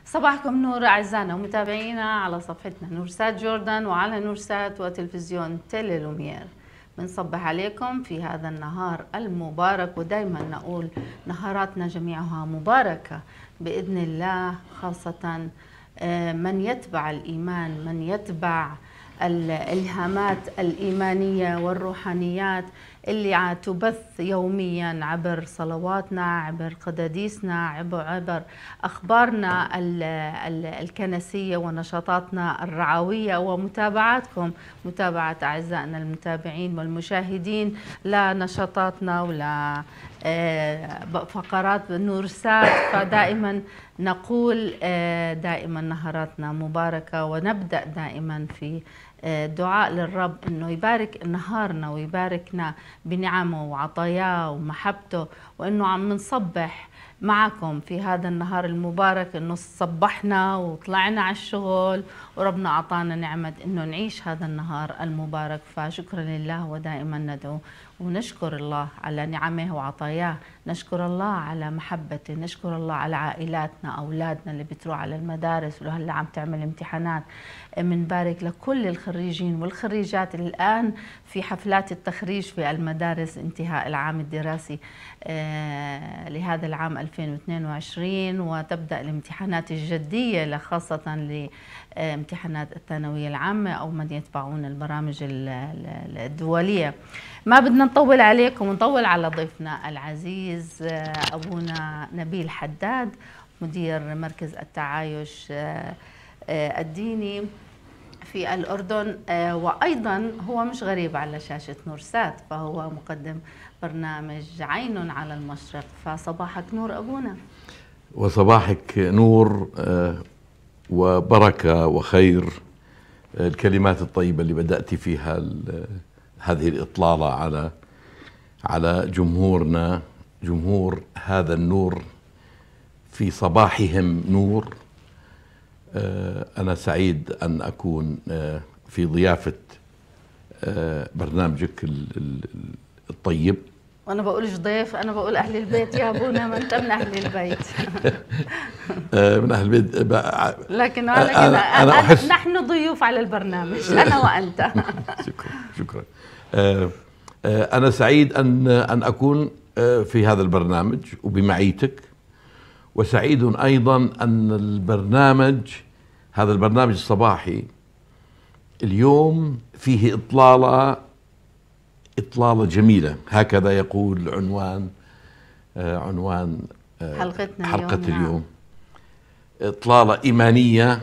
صباحكم نور أعزائنا ومتابعينا على صفحتنا نورسات جوردن وعلى نورسات وتلفزيون تيلي لومير. بنصبح عليكم في هذا النهار المبارك، ودائما نقول نهاراتنا جميعها مباركة بإذن الله، خاصة من يتبع الإيمان، من يتبع الإلهامات الإيمانية والروحانيات اللي تبث يوميا عبر صلواتنا، عبر قداديسنا، عبر أخبارنا الكنسية ونشاطاتنا الرعوية ومتابعاتكم، متابعة أعزائنا المتابعين والمشاهدين لنشاطاتنا ولا فقرات نورسات. فدائما نقول دائما نهاراتنا مباركة، ونبدأ دائما في دعاء للرب انه يبارك نهارنا ويباركنا بنعمه وعطاياه ومحبته، وانه عم نصبح معكم في هذا النهار المبارك، انه صبحنا وطلعنا على الشغل وربنا اعطانا نعمه انه نعيش هذا النهار المبارك. فشكرا لله، ودائما ندعو ونشكر الله على نعمه وعطاياه، نشكر الله على محبته، نشكر الله على عائلاتنا، اولادنا اللي بتروح على المدارس وهلا عم تعمل امتحانات. منبارك لكل الخريجين والخريجات الآن في حفلات التخريج في المدارس، انتهاء العام الدراسي لهذا العام 2022، وتبدأ الامتحانات الجدية خاصة لامتحانات الثانوية العامة أو من يتبعون البرامج الدولية. ما بدنا نطول عليكم ونطول على ضيفنا العزيز أبونا نبيل حداد، مدير مركز التعايش الديني في الأردن، وأيضا هو مش غريب على شاشة نورسات، فهو مقدم برنامج عين على المشرق. فصباحك نور أبونا. وصباحك نور وبركة وخير. الكلمات الطيبة اللي بدأت فيها هذه الإطلالة على جمهورنا، جمهور هذا النور في صباحهم نور. أنا سعيد أن أكون في ضيافة برنامجك الطيب. وأنا بقولش ضيف، أنا بقول أهل البيت يا أبونا، ما أنت من أهل البيت. من أهل البيت لكن أنا أحس نحن ضيوف على البرنامج، أنا وأنت. شكرا. أنا سعيد أن أكون في هذا البرنامج وبمعيتك، وسعيد أيضا أن هذا البرنامج الصباحي اليوم فيه إطلالة جميلة، هكذا يقول عنوان حلقة اليوم. إطلالة إيمانية،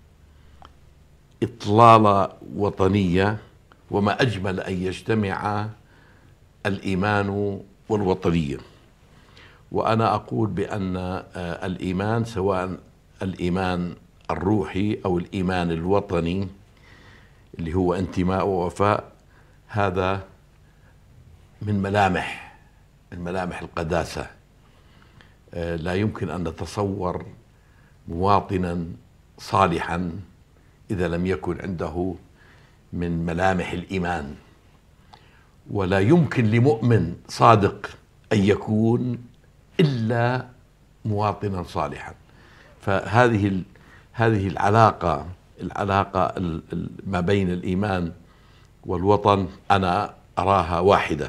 إطلالة وطنية، وما أجمل أن يجتمع الإيمان والوطنية. وأنا أقول بأن الإيمان، سواء الإيمان الروحي أو الإيمان الوطني اللي هو انتماء ووفاء، هذا من ملامح القداسة. لا يمكن أن نتصور مواطنا صالحا إذا لم يكن عنده من ملامح الإيمان، ولا يمكن لمؤمن صادق أن يكون إلا مواطنا صالحا. فهذه العلاقة ما بين الإيمان والوطن أنا أراها واحدة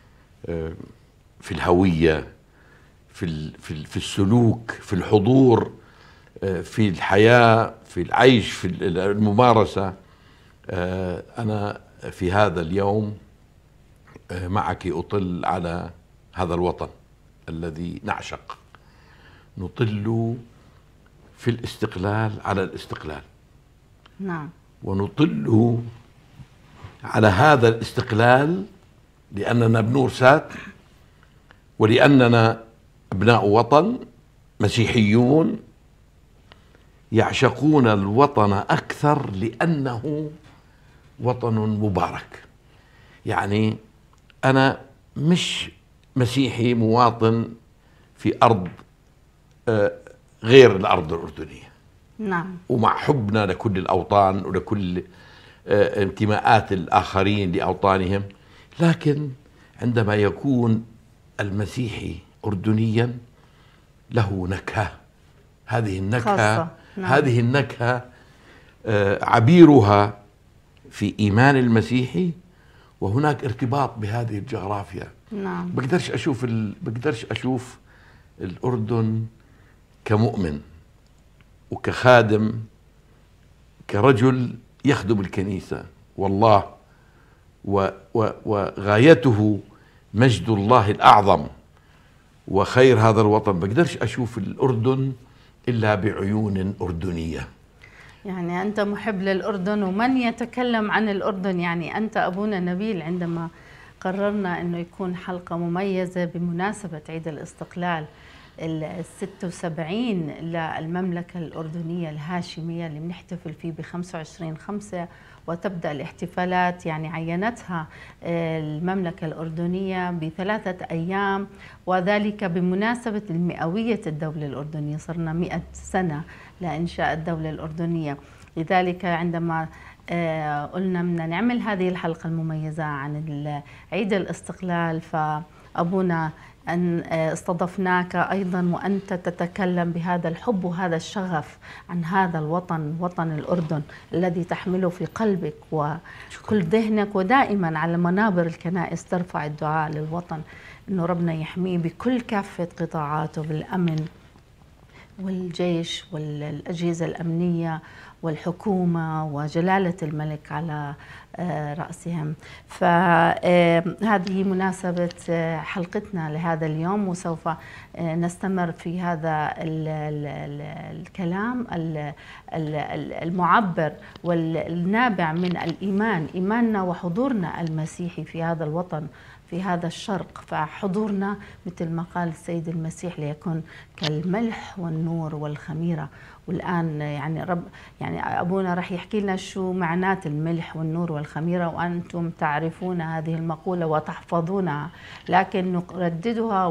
في الهوية، في السلوك، في الحضور، في الحياة، في العيش، في الممارسة. أنا في هذا اليوم معك أطل على هذا الوطن الذي نعشق، نطل في الاستقلال على الاستقلال. نعم. ونطل على هذا الاستقلال لأننا بنورسات، ولأننا أبناء وطن مسيحيون يعشقون الوطن أكثر لأنه وطن مبارك. يعني أنا مش مسيحي مواطن في أرض غير الأرض الأردنية. نعم. ومع حبنا لكل الأوطان ولكل انتماءات الآخرين لأوطانهم، لكن عندما يكون المسيحي أردنيا له نكهة، هذه النكهة نعم. هذه النكهة عبيرها في إيمان المسيحي، وهناك ارتباط بهذه الجغرافيا. نعم. بقدرش أشوف الأردن كمؤمن وكخادم، كرجل يخدم الكنيسة والله، وغايته مجد الله الأعظم وخير هذا الوطن. بقدرش أشوف الأردن إلا بعيون أردنية. يعني أنت محب للأردن، ومن يتكلم عن الأردن يعني أنت أبونا نبيل. عندما قررنا أنه يكون حلقة مميزة بمناسبة عيد الاستقلال ال76 للمملكة الأردنية الهاشمية اللي بنحتفل فيه ب25/5، وتبدأ الاحتفالات يعني عينتها المملكة الأردنية ب3 أيام، وذلك بمناسبة المئوية الدولة الأردنية. صرنا 100 سنة لإنشاء الدولة الأردنية. لذلك عندما قلنا بدنا نعمل هذه الحلقة المميزة عن عيد الاستقلال، فأبونا أن استضفناك أيضا وأنت تتكلم بهذا الحب وهذا الشغف عن هذا الوطن، وطن الأردن الذي تحمله في قلبك وكل ذهنك، ودائما على منابر الكنائس ترفع الدعاء للوطن أنه ربنا يحميه بكل كافة قطاعاته، بالأمن والجيش والأجهزة الأمنية والحكومة وجلالة الملك على رأسهم. فهذه مناسبة حلقتنا لهذا اليوم، وسوف نستمر في هذا الكلام المعبر والنابع من الإيمان، إيماننا وحضورنا المسيحي في هذا الوطن، في هذا الشرق. فحضورنا مثل ما قال السيد المسيح ليكون كالملح والنور والخميرة. والآن يعني أبونا رح يحكي لنا شو معنات الملح والنور والخميرة، وأنتم تعرفون هذه المقولة وتحفظونها، لكن نرددها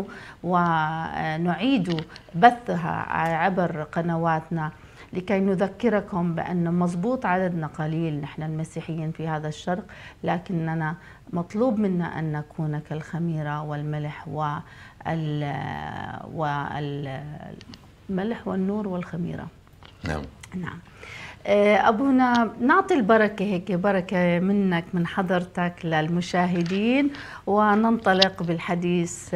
ونعيد بثها عبر قنواتنا لكي نذكركم بأن مضبوط عددنا قليل نحن المسيحيين في هذا الشرق، لكننا مطلوب منا أن نكون كالخميرة والملح الملح والنور والخميرة. نعم. نعم. أبونا نعطي البركة، هيك بركة منك من حضرتك للمشاهدين، وننطلق بالحديث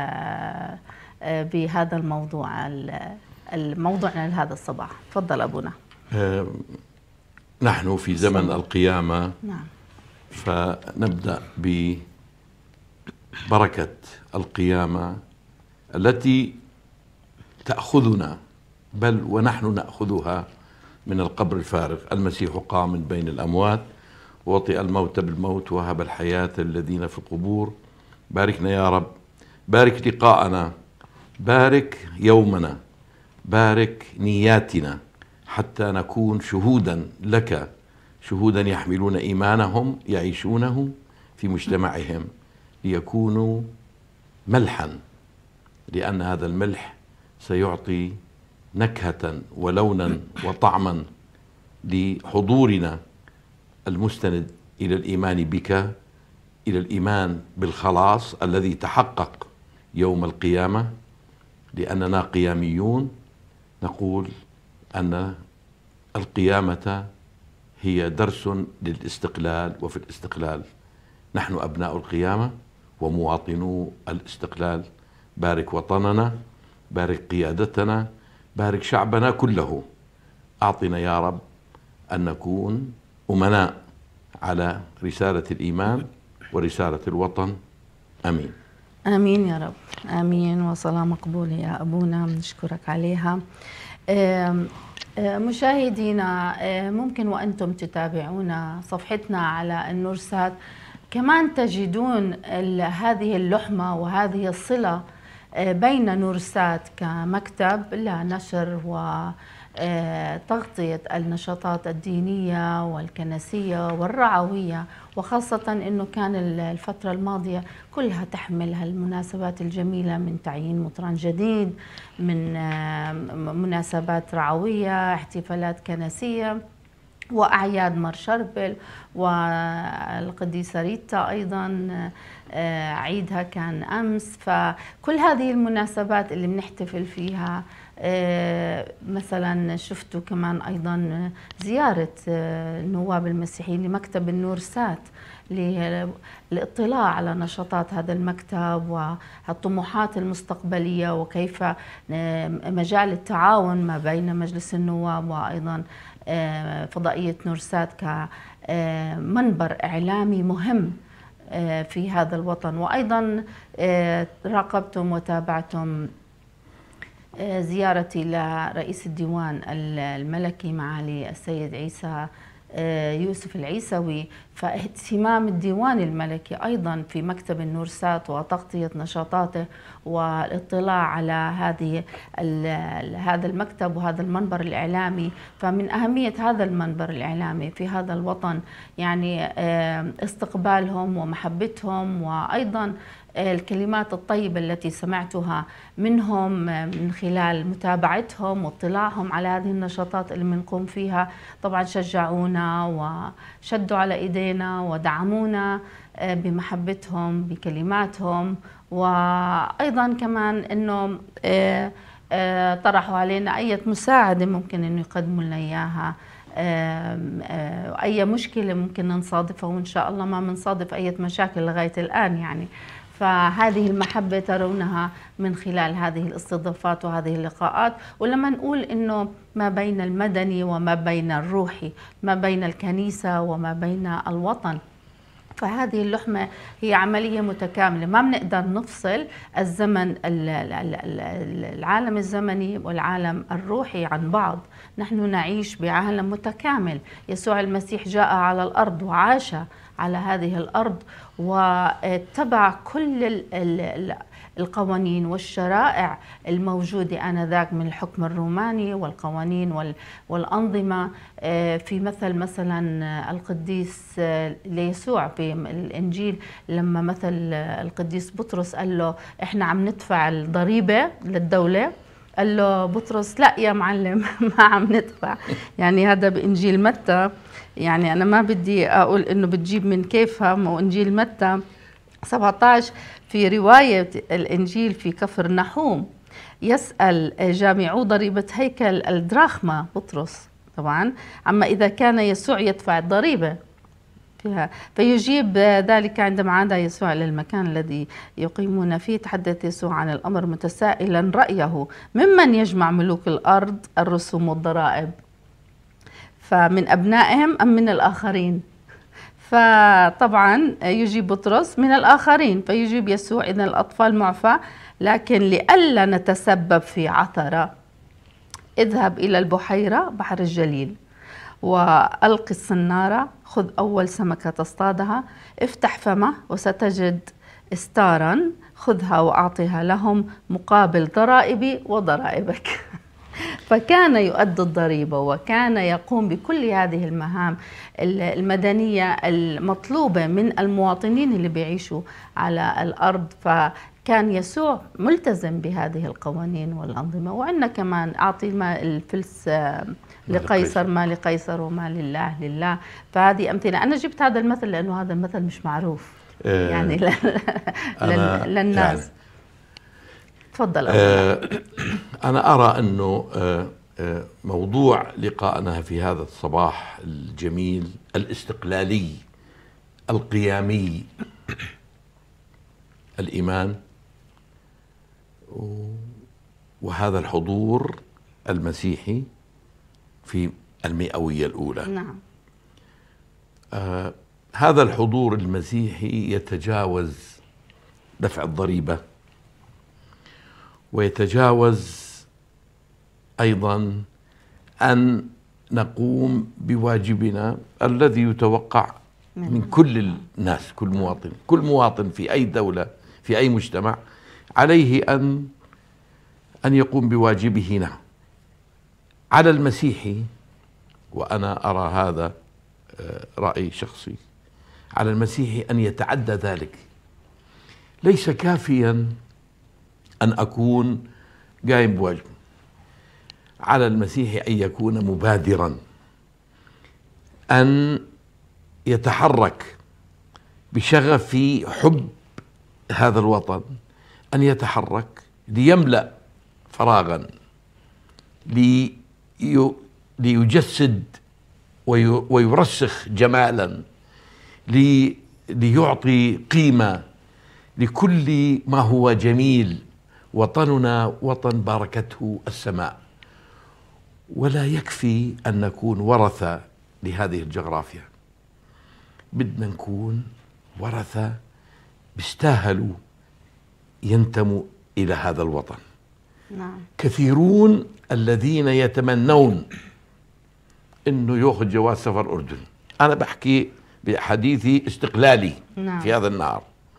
بهذا الموضوعنا لهذا الصباح. تفضل أبونا. نحن في زمن القيامة. نعم. فنبدأ ببركة القيامة التي تأخذنا، بل ونحن نأخذها من القبر الفارغ. المسيح قام من بين الأموات، ووطئ الموت بالموت، وهب الحياة الذين في القبور. باركنا يا رب، بارك لقاءنا، بارك يومنا، بارك نياتنا، حتى نكون شهودا لك، شهودا يحملون إيمانهم يعيشونه في مجتمعهم، ليكونوا ملحا، لأن هذا الملح سيعطي نكهة ولونا وطعما لحضورنا المستند إلى الإيمان بك، إلى الإيمان بالخلاص الذي تحقق يوم القيامة. لأننا قياميون نقول أن القيامة هي درس للاستقلال، وفي الاستقلال نحن أبناء القيامة ومواطنو الاستقلال. بارك وطننا، بارك قيادتنا، بارك شعبنا كله. أعطنا يا رب أن نكون أمناء على رسالة الإيمان ورسالة الوطن. آمين. آمين يا رب، آمين. وصلاة مقبولة يا أبونا، نشكرك عليها. مشاهدينا، ممكن وأنتم تتابعونا صفحتنا على النورسات كمان تجدون هذه اللحمة وهذه الصلة بين نورسات كمكتب لنشر وتغطية النشاطات الدينية والكنسية والرعوية، وخاصة أنه كان الفترة الماضية كلها تحمل هالمناسبات الجميلة، من تعيين مطران جديد، من مناسبات رعوية، احتفالات كنسية، وأعياد مار شربل والقديسة ريتا أيضا عيدها كان أمس. فكل هذه المناسبات اللي بنحتفل فيها، مثلا شفتوا كمان أيضا زيارة النواب المسيحيين لمكتب النور سات للاطلاع على نشاطات هذا المكتب والطموحات المستقبلية، وكيف مجال التعاون ما بين مجلس النواب وأيضا فضائية نورسات كمنبر إعلامي مهم في هذا الوطن. وأيضا راقبتم وتابعتم زيارتي لرئيس الديوان الملكي معالي السيد عيسى يوسف العيسوي، فاهتمام الديوان الملكي أيضا في مكتب النورسات وتغطية نشاطاته والاطلاع على هذا المكتب وهذا المنبر الإعلامي. فمن أهمية هذا المنبر الإعلامي في هذا الوطن يعني استقبالهم ومحبتهم، وأيضا الكلمات الطيبة التي سمعتها منهم من خلال متابعتهم واطلاعهم على هذه النشاطات اللي بنقوم فيها. طبعا شجعونا وشدوا على ايدينا ودعمونا بمحبتهم بكلماتهم، وايضا كمان انه طرحوا علينا اي مساعدة ممكن انه يقدموا لنا اياها، اي مشكلة ممكن نصادفها، وان شاء الله ما بنصادف اي مشاكل لغاية الان يعني. فهذه المحبة ترونها من خلال هذه الاستضافات وهذه اللقاءات. ولما نقول إنه ما بين المدني وما بين الروحي، ما بين الكنيسة وما بين الوطن، فهذه اللحمة هي عملية متكاملة. ما بنقدر نفصل الزمن العالم الزمني والعالم الروحي عن بعض. نحن نعيش بعالم متكامل. يسوع المسيح جاء على الأرض وعاش على هذه الأرض واتبع كل القوانين والشرائع الموجودة آنذاك من الحكم الروماني والقوانين والأنظمة. في مثلا القديس ليسوع في الإنجيل، لما مثل القديس بطرس قال له إحنا عم ندفع الضريبة للدولة، قال له بطرس لا يا معلم ما عم ندفع. يعني هذا بإنجيل متى. يعني أنا ما بدي أقول إنه بتجيب من كيفها، وإنجيل متى 17 في رواية الإنجيل في كفر نحوم يسأل جامعو ضريبة هيكل الدراخمة بطرس طبعا عما إذا كان يسوع يدفع الضريبة فيها، فيجيب ذلك عندما عاد يسوع للمكان الذي يقيمون فيه. تحدث يسوع عن الأمر متسائلا رأيه ممن يجمع ملوك الأرض الرسوم والضرائب، فمن أبنائهم أم من الآخرين؟ فطبعا يجيب بطرس من الآخرين. فيجيب يسوع إذن الأطفال معفى، لكن لئلا نتسبب في عثرة اذهب إلى البحيرة بحر الجليل وألقي الصنارة، خذ أول سمكة تصطادها، افتح فمه وستجد استارا، خذها وأعطيها لهم مقابل ضرائبي وضرائبك. فكان يؤدي الضريبة وكان يقوم بكل هذه المهام المدنية المطلوبة من المواطنين اللي بيعيشوا على الأرض. فكان يسوع ملتزم بهذه القوانين والأنظمة. وعندنا كمان أعطي ما الفلس لقيصر ما لقيصر وما لله لله. فهذه أمثلة. أنا جبت هذا المثل لأنه هذا المثل مش معروف يعني للناس يعني. تفضل. أنا أرى أنه موضوع لقائنا في هذا الصباح الجميل الاستقلالي القيامي، الإيمان وهذا الحضور المسيحي في المئوية الأولى. نعم. هذا الحضور المسيحي يتجاوز دفع الضريبة، ويتجاوز أيضا أن نقوم بواجبنا الذي يتوقع من كل الناس، كل مواطن في أي دولة في أي مجتمع عليه أن يقوم بواجبه. نعم، على المسيحي، وأنا أرى هذا رأي شخصي، على المسيحي أن يتعدى ذلك. ليس كافيا أن أكون قايم بواجبي، على المسيحي أن يكون مبادرا، أن يتحرك بشغف في حب هذا الوطن أن يتحرك ليملأ فراغا، ليجسد ويرسخ جمالا، ليعطي قيمة لكل ما هو جميل. وطننا وطن باركته السماء، ولا يكفي أن نكون ورثة لهذه الجغرافيا، بدنا نكون ورثة بيستاهلوا ينتموا إلى هذا الوطن. نعم. كثيرون الذين يتمنون أنه يأخذ جواز سفر أردني. أنا بحكي بحديثي استقلالي. نعم. في هذا النهار،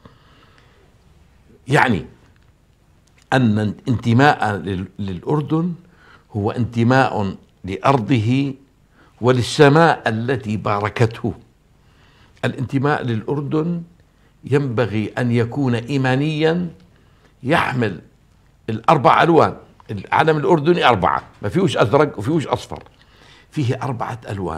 يعني أن انتماء للأردن هو انتماء لأرضه وللسماء التي باركته. الانتماء للأردن ينبغي أن يكون إيمانيا، يحمل الأربع ألوان. العلم الأردني 4، ما فيهوش أزرق وفيهوش أصفر، فيه 4 ألوان،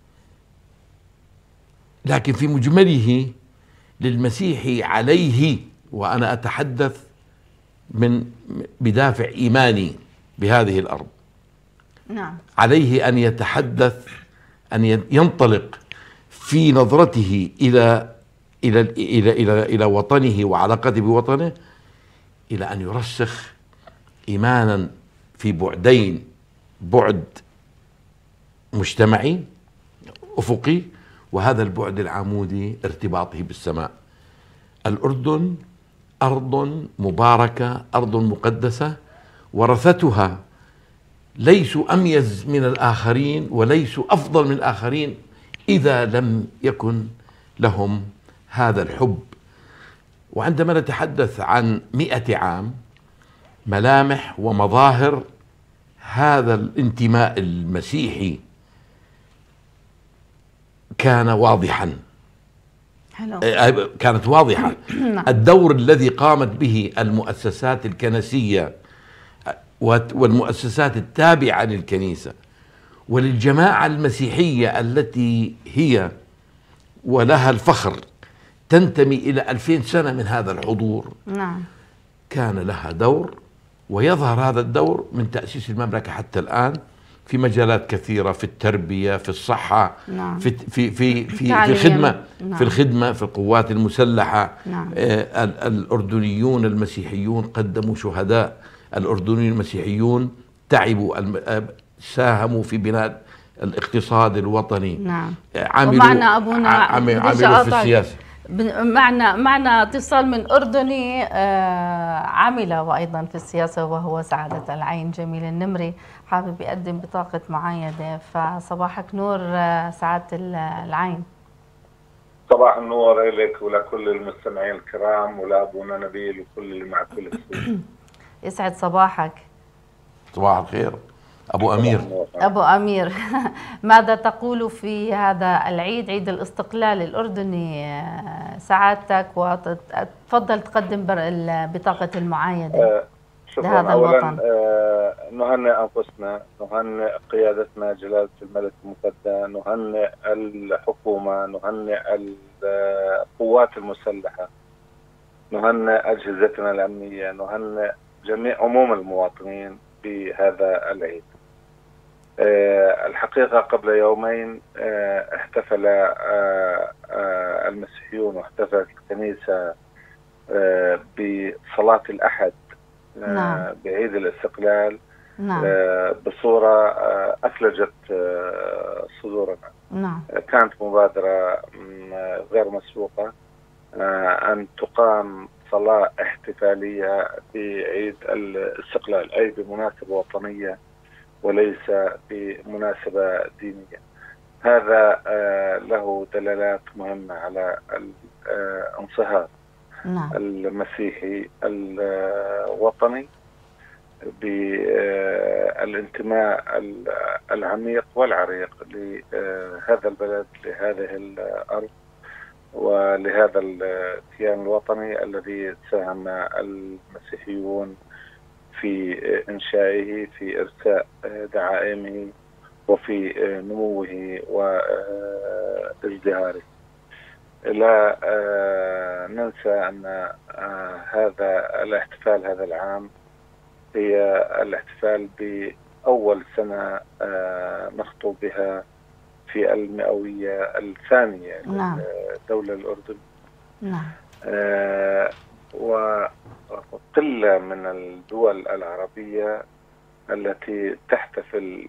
لكن في مجمله للمسيحي عليه، وأنا أتحدث من بدافع إيماني بهذه الأرض، نعم. عليه أن يتحدث، أن ينطلق في نظرته إلى وطنه وعلاقته بوطنه، إلى أن يرسخ إيمانا في بعدين: بعد مجتمعي أفقي، وهذا البعد العمودي ارتباطه بالسماء. الأردن أرض مباركة، أرض مقدسة، ورثتها ليسوا أميز من الآخرين وليسوا أفضل من الآخرين إذا لم يكن لهم هذا الحب. وعندما نتحدث عن 100 عام، ملامح ومظاهر هذا الانتماء المسيحي كان واضحا. حلو. كانت واضحة. الدور الذي قامت به المؤسسات الكنسية والمؤسسات التابعة للكنيسة وللجماعة المسيحية التي هي ولها الفخر تنتمي إلى 2000 سنة من هذا الحضور. نعم. كان لها دور، ويظهر هذا الدور من تأسيس المملكة حتى الآن في مجالات كثيرة، في التربية، في الصحة، نعم. في الخدمة. نعم. في الخدمة، في القوات المسلحة. نعم. الأردنيون المسيحيون قدموا شهداء، الأردنيون المسيحيون تعبوا، ساهموا في بناء الاقتصاد الوطني. نعم. عملوا ومعنا أبونا عملوا في السياسة. معنا اتصال من أردني عمل وأيضا في السياسة، وهو سعادة العين جميل النمري، حابب يقدم بطاقة معايدة. فصباحك نور سعادة العين. صباح النور لك ولكل المستمعين الكرام ولأبونا نبيل وكل اللي معك في الاستوديو. يسعد صباحك. صباح الخير أبو أمير. أبو أمير، ماذا تقول في هذا العيد، عيد الاستقلال الأردني سعادتك؟ وتفضل تقدم بطاقة المعايدة. شكرا. أولا نهنئ أنفسنا، نهنئ قيادتنا جلالة الملك المفدى، نهنئ الحكومة، نهنئ القوات المسلحة، نهنئ أجهزتنا الأمنية، نهنئ جميع عموم المواطنين بهذا العيد. الحقيقة قبل يومين احتفل المسيحيون واحتفلت الكنيسة بصلاة الأحد. نعم. بعيد الاستقلال. نعم. بصورة أثلجت صدورنا. نعم. كانت مبادرة غير مسبوقة أن تقام صلاة احتفالية في عيد الاستقلال، أي بمناسبة وطنية وليس بمناسبة دينية. هذا له دلالات مهمة على الانصهار المسيحي الوطني بالانتماء العميق والعريق لهذا البلد، لهذه الأرض، ولهذا الكيان الوطني الذي ساهم المسيحيون في إنشائه، في إرساء دعائمه، وفي نموه وازدهاره. لا ننسى أن هذا الاحتفال هذا العام هي الاحتفال بأول سنة نخطو بها في المئوية الثانية نعم. لدولة الأردن. نعم. وقلة من الدول العربية التي تحتفل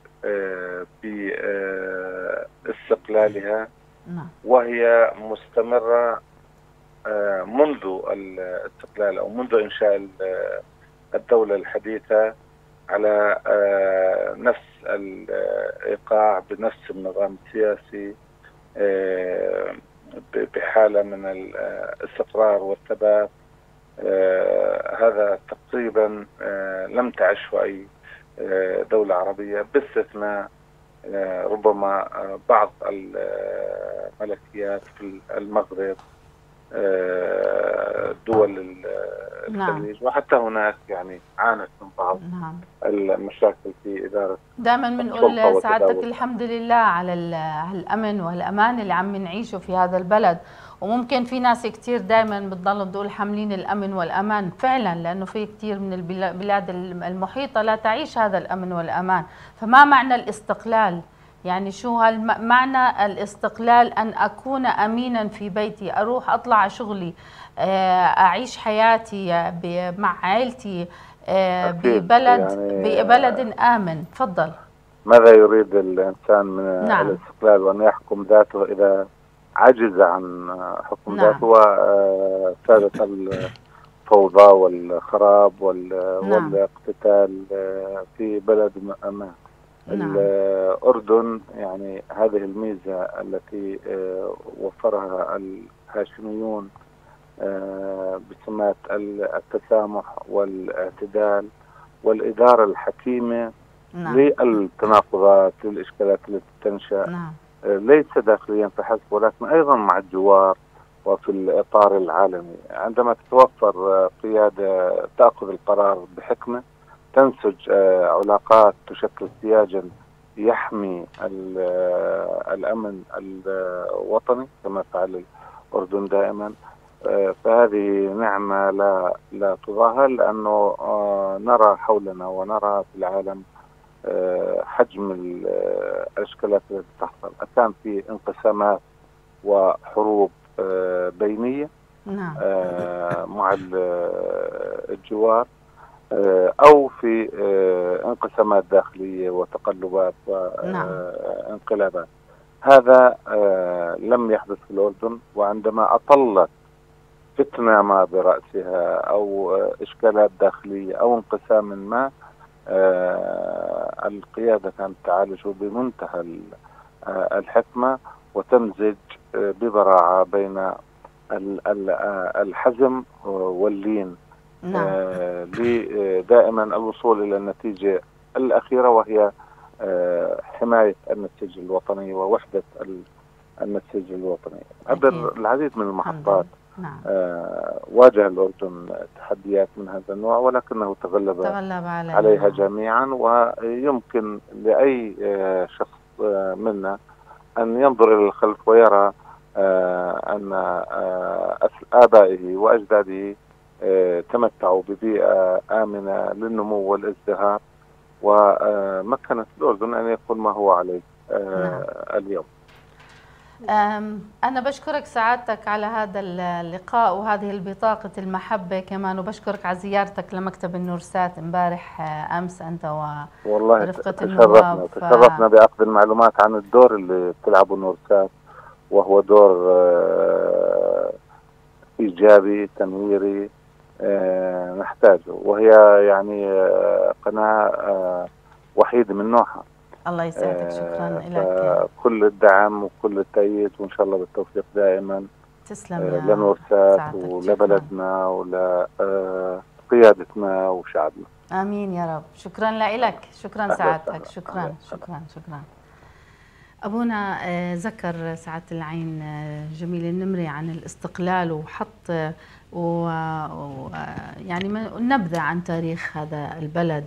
باستقلالها، نعم. وهي مستمرة منذ الاستقلال أو منذ إنشاء الدولة الحديثة على نفس الإيقاع بنفس النظام السياسي، بحالة من الاستقرار والثبات. هذا تقريبا لم تعشه أي دولة عربية باستثناء ربما بعض الملكيات في المغرب، دول الخليج. وحتى هناك يعني عانت من بعض المشاكل في إدارة. دائما بنقول سعادتك الحمد لله على الأمن والأمان اللي عم نعيشه في هذا البلد، وممكن في ناس كتير دائما بتضل تقول حاملين الأمن والأمان فعلا، لأنه في كتير من البلاد المحيطة لا تعيش هذا الأمن والأمان. فما معنى الاستقلال؟ يعني شو معنى الاستقلال؟ أن أكون أمينا في بيتي، أروح أطلع شغلي، أعيش حياتي مع عائلتي ببلد آمن. تفضل. ماذا يريد الإنسان من الاستقلال وأن يحكم ذاته إذا عجز عن حكم ذاته وسادت الفوضى والخراب والاقتتال في بلد أمان؟ الأردن يعني هذه الميزة التي وفرها الهاشميون بسمات التسامح والاعتدال والإدارة الحكيمة للتناقضات للإشكالات التي تنشأ، ليس داخليا فحسب ولكن أيضا مع الجوار وفي الإطار العالمي. عندما تتوفر قيادة تأخذ القرار بحكمة، تنسج علاقات تشكل سياجا يحمي الأمن الوطني كما فعل الأردن دائما، فهذه نعمة لا تظاهر، لأنه نرى حولنا ونرى في العالم حجم الإشكالات التي تحصل. كان في انقسامات وحروب بينية مع الجوار، أو في انقسامات داخلية وتقلبات وانقلابات. هذا لم يحدث في الأردن. وعندما أطلت فتنة ما برأسها أو إشكالات داخلية أو انقسام ما، القيادة كانت تعالجه بمنتهى الحكمة وتمزج ببراعة بين الحزم واللين دائما الوصول إلى النتيجة الأخيرة، وهي حماية النسيج الوطني ووحدة النسيج الوطني. عبر العديد من المحطات واجه الأردن تحديات من هذا النوع، ولكنه تغلب عليها جميعا. ويمكن لأي شخص منا أن ينظر إلى الخلف ويرى أن آبائه وأجداده تمتعوا ببيئة آمنة للنمو والازدهار، ومكنت الأردن أن يكون ما هو عليه اليوم. أنا بشكرك سعادتك على هذا اللقاء وهذه البطاقة المحبة كمان، وبشكرك على زيارتك لمكتب النورسات امبارح أمس أنت ورفقة النواب. تشرفنا بأخذ المعلومات عن الدور اللي بتلعبه النورسات، وهو دور إيجابي تنويري نحتاجه، وهي يعني قناة وحيدة من نوعها. الله يسعدك. شكرا لك. كل الدعم وكل التأييد، وإن شاء الله بالتوفيق دائما. تسلم لنورسات ولبلدنا ولقيادتنا وشعبنا. آمين يا رب. شكرا لك. شكرا سعادتك. شكرا. أبونا ذكر سعادة العين جميل النمري عن الاستقلال، وحط يعني نبذة عن تاريخ هذا البلد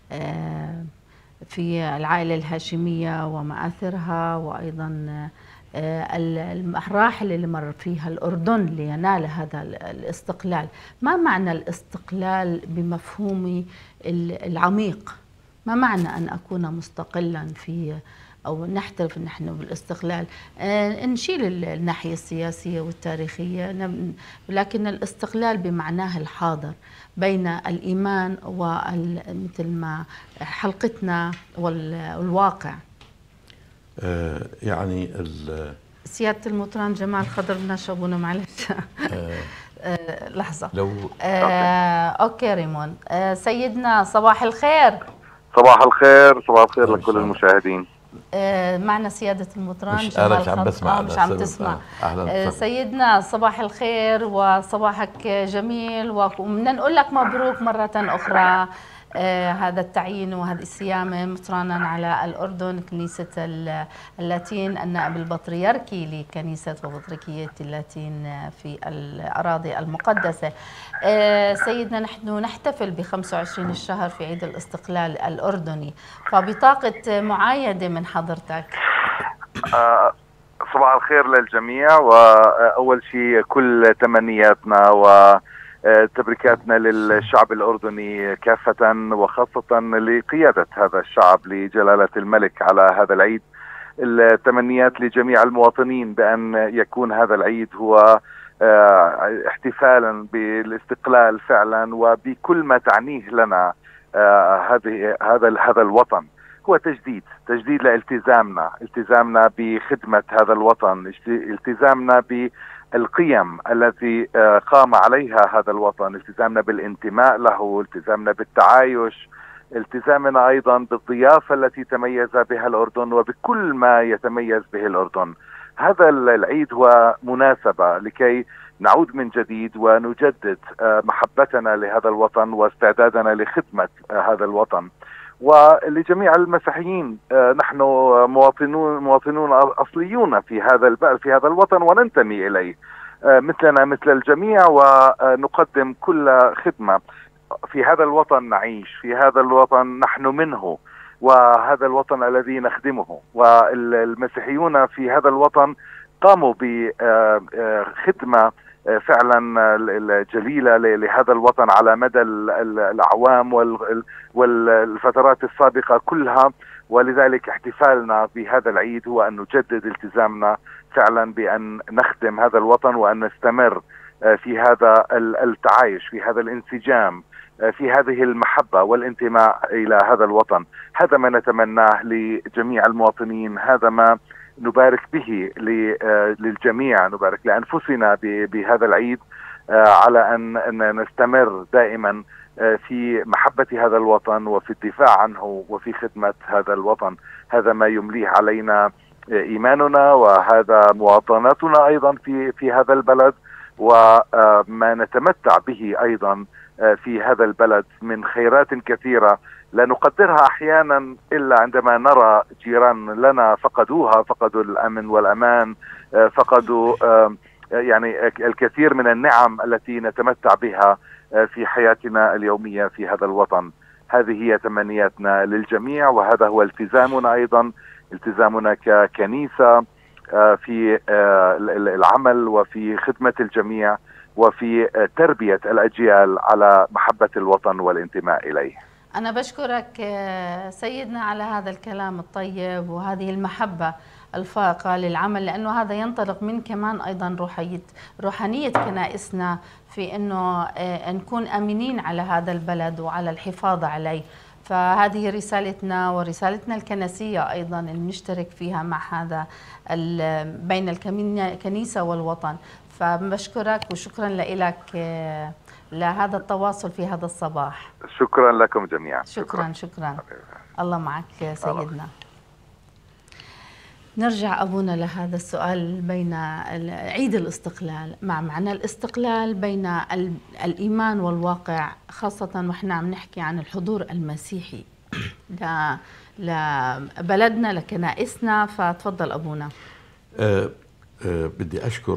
في العائلة الهاشمية ومآثرها، وأيضا المراحل اللي مر فيها الأردن لينال هذا الاستقلال. ما معنى الاستقلال بمفهومي العميق؟ ما معنى أن أكون مستقلا في أو نحترف نحن بالاستقلال؟ نشيل الناحية السياسية والتاريخية، لكن الاستقلال بمعناه الحاضر بين الإيمان ومثل ما حلقتنا والواقع. يعني سيادة المطران جمال خضر نشبونا معلش لحظة لو أوكي ريمون. سيدنا صباح الخير. صباح الخير. صباح الخير لكل المشاهدين. معنا سيادة المطران جمال خضر. مش عم تسمع. سيدنا صباح الخير وصباحك جميل، وبدنا نقول لك مبروك مرة أخرى هذا التعيين وهذه السيامة مطرانا على الأردن، كنيسة اللاتين، النائب البطريركي لكنيسة وبطريركية اللاتين في الأراضي المقدسة. سيدنا نحن نحتفل ب 25 الشهر في عيد الاستقلال الأردني، فبطاقة معايدة من حضرتك. صباح الخير للجميع، وأول شيء كل تمنياتنا وتبريكاتنا للشعب الأردني كافة، وخاصة لقيادة هذا الشعب لجلالة الملك على هذا العيد. التمنيات لجميع المواطنين بأن يكون هذا العيد هو احتفالا بالاستقلال فعلا، وبكل ما تعنيه لنا هذا الوطن. هو تجديد التزامنا بخدمة هذا الوطن، التزامنا بالقيم التي قام عليها هذا الوطن، التزامنا بالانتماء له، التزامنا بالتعايش، التزامنا أيضا بالضيافة التي تميز بها الأردن وبكل ما يتميز به الأردن. هذا العيد هو مناسبة لكي نعود من جديد ونجدد محبتنا لهذا الوطن واستعدادنا لخدمة هذا الوطن. ولجميع المسيحيين، نحن مواطنون أصليون في هذا الوطن وننتمي إليه مثلنا مثل الجميع، ونقدم كل خدمة. في هذا الوطن نعيش، في هذا الوطن نحن منه، وهذا الوطن الذي نخدمه. والمسيحيون في هذا الوطن قاموا بخدمة فعلا جليلة لهذا الوطن على مدى الأعوام والفترات السابقة كلها. ولذلك احتفالنا بهذا العيد هو أن نجدد التزامنا فعلا بأن نخدم هذا الوطن، وأن نستمر في هذا التعايش، في هذا الانسجام، في هذه المحبة والانتماء إلى هذا الوطن. هذا ما نتمناه لجميع المواطنين، هذا ما نبارك به للجميع، نبارك لأنفسنا بهذا العيد، على أن نستمر دائما في محبة هذا الوطن وفي الدفاع عنه وفي خدمة هذا الوطن. هذا ما يمليه علينا إيماننا، وهذا مواطنتنا أيضا في هذا البلد، وما نتمتع به أيضا في هذا البلد من خيرات كثيرة لا نقدرها أحيانا إلا عندما نرى جيران لنا فقدوها، فقدوا الأمن والأمان، فقدوا يعني الكثير من النعم التي نتمتع بها في حياتنا اليومية في هذا الوطن. هذه هي تمنياتنا للجميع، وهذا هو التزامنا أيضا، التزامنا ككنيسة في العمل وفي خدمة الجميع وفي تربية الأجيال على محبة الوطن والانتماء إليه. أنا بشكرك سيدنا على هذا الكلام الطيب وهذه المحبة الفائقة للعمل، لأنه هذا ينطلق من كمان أيضا روحانية كنائسنا في أنه نكون أمينين على هذا البلد وعلى الحفاظ عليه. فهذه رسالتنا ورسالتنا الكنسية أيضا اللي نشترك فيها مع هذا بين الكنيسة والوطن. فبشكرك وشكرا لك لهذا التواصل في هذا الصباح. شكرا لكم جميعا. شكرا. الله معك سيدنا. نرجع أبونا لهذا السؤال بين عيد الاستقلال مع معنى الاستقلال بين الإيمان والواقع، خاصة وإحنا عم نحكي عن الحضور المسيحي لبلدنا لكنائسنا. فتفضل أبونا. بدي أشكر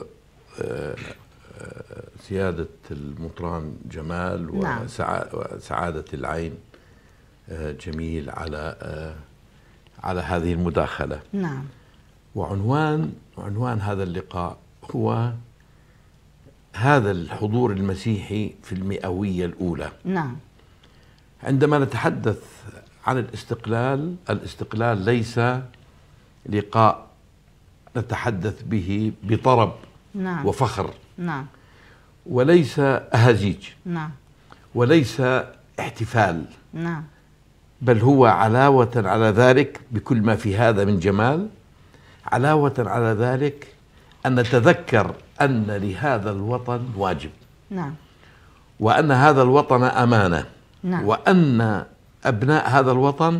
سيادة المطران جمال وسعادة العين جميل على هذه المداخلة. نعم. وعنوان هذا اللقاء هو هذا الحضور المسيحي في المئوية الأولى. نعم. عندما نتحدث عن الاستقلال ليس لقاء نتحدث به بطرب نعم. وفخر. نعم. وليس أهازيج. نعم. وليس احتفال. نعم. بل هو علاوة على ذلك بكل ما في هذا من جمال، علاوة على ذلك أن نتذكر أن لهذا الوطن واجب. نعم. وأن هذا الوطن أمانة. نعم. وأن أبناء هذا الوطن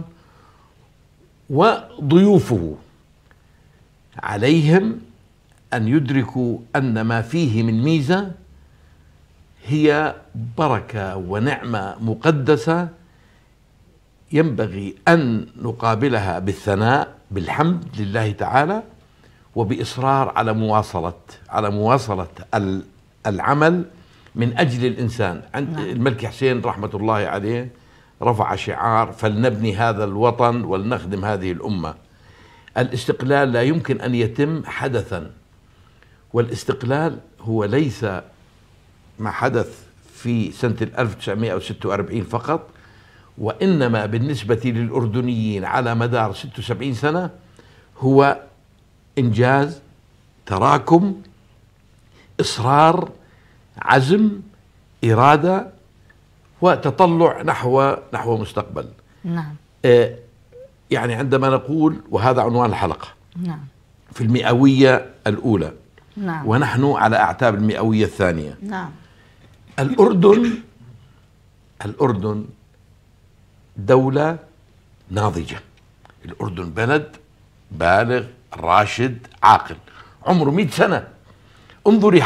وضيوفه عليهم أن يدركوا أن ما فيه من ميزة هي بركة ونعمة مقدسة ينبغي أن نقابلها بالثناء بالحمد لله تعالى، وبإصرار على مواصلة العمل من أجل الإنسان. عند الملك حسين رحمة الله عليه رفع شعار: فلنبني هذا الوطن ولنخدم هذه الأمة. الاستقلال لا يمكن أن يتم حدثا، والاستقلال هو ليس ما حدث في سنة 1946 فقط، وإنما بالنسبة للأردنيين على مدار 76 سنة هو إنجاز، تراكم، إصرار، عزم، إرادة، وتطلع نحو مستقبل. نعم. يعني عندما نقول، وهذا عنوان الحلقة، نعم، في المئوية الأولى، نعم، ونحن على أعتاب المئوية الثانية. نعم. الأردن دولة ناضجة. الأردن بلد بالغ راشد عاقل عمره 100 سنة. انظري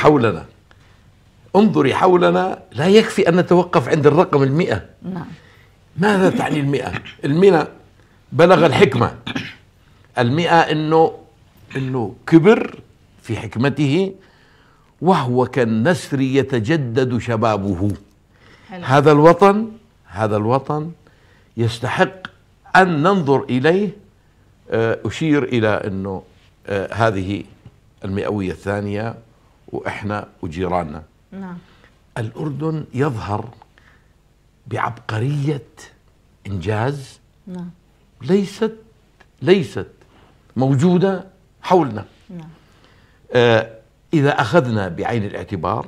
حولنا، لا يكفي أن نتوقف عند الرقم 100. نعم. ماذا تعني 100؟ 100 بلغ الحكمة. 100 إنه كبر في حكمته، وهو كالنسر يتجدد شبابه. حلو. هذا الوطن يستحق أن ننظر إليه. أشير إلى أنه هذه المئوية الثانية وإحنا وجيراننا. نعم. الأردن يظهر بعبقرية إنجاز نعم. ليست موجودة حولنا. نعم. إذا أخذنا بعين الاعتبار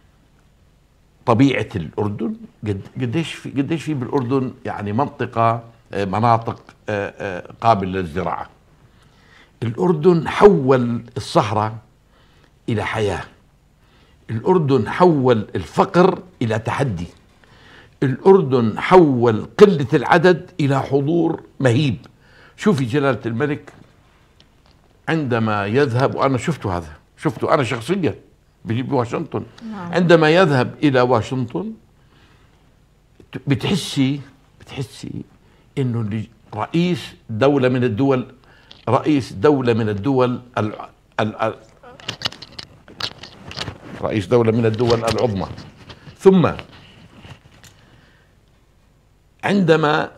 طبيعة الأردن، قديش في بالأردن يعني مناطق قابلة للزراعة. الأردن حول الصحراء إلى حياة. الأردن حول الفقر إلى تحدي. الأردن حول قلة العدد إلى حضور مهيب. شوفي جلالة الملك عندما يذهب، وأنا شفته أنا شخصيا بواشنطن. نعم. عندما يذهب إلى واشنطن بتحسي إنه رئيس دولة من الدول العظمى. ثم عندما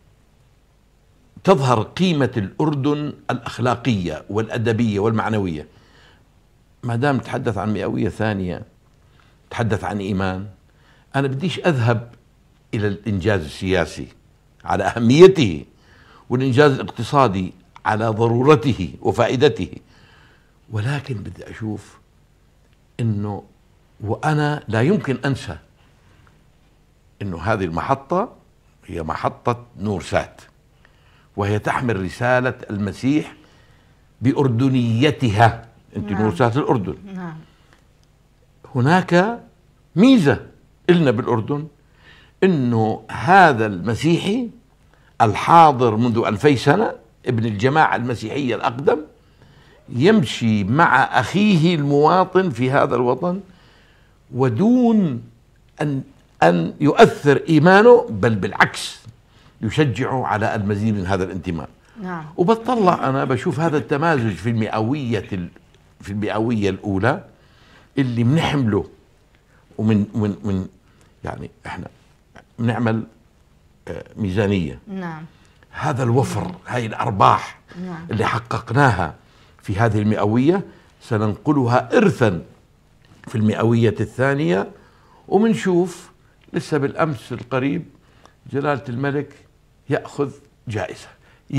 تظهر قيمة الأردن الأخلاقية والأدبية والمعنوية، ما دام نتحدث عن مئوية ثانية، نتحدث عن إيمان. أنا بديش أذهب إلى الإنجاز السياسي على أهميته، والإنجاز الاقتصادي على ضرورته وفائدته، ولكن بدي أشوف إنه، وأنا لا يمكن أنسى إنه هذه المحطة هي محطة نورسات، وهي تحمل رسالة المسيح بأردنيتها. أنت نعم. نورسات الأردن. نعم. هناك ميزة إلنا بالأردن، إنه هذا المسيحي الحاضر منذ 2000 سنة، ابن الجماعة المسيحية الأقدم، يمشي مع أخيه المواطن في هذا الوطن، ودون أن يؤثر إيمانه، بل بالعكس يشجعه على المزيد من هذا الانتماء. نعم. وبطلع أنا بشوف هذا التمازج في المئوية الأولى اللي بنحمله، ومن يعني احنا بنعمل ميزانية. نعم. هذا الوفر، هاي الأرباح نعم. اللي حققناها في هذه المئوية، سننقلها إرثا في المئوية الثانية. ومنشوف لسه بالأمس القريب جلالة الملك يأخذ جائزة،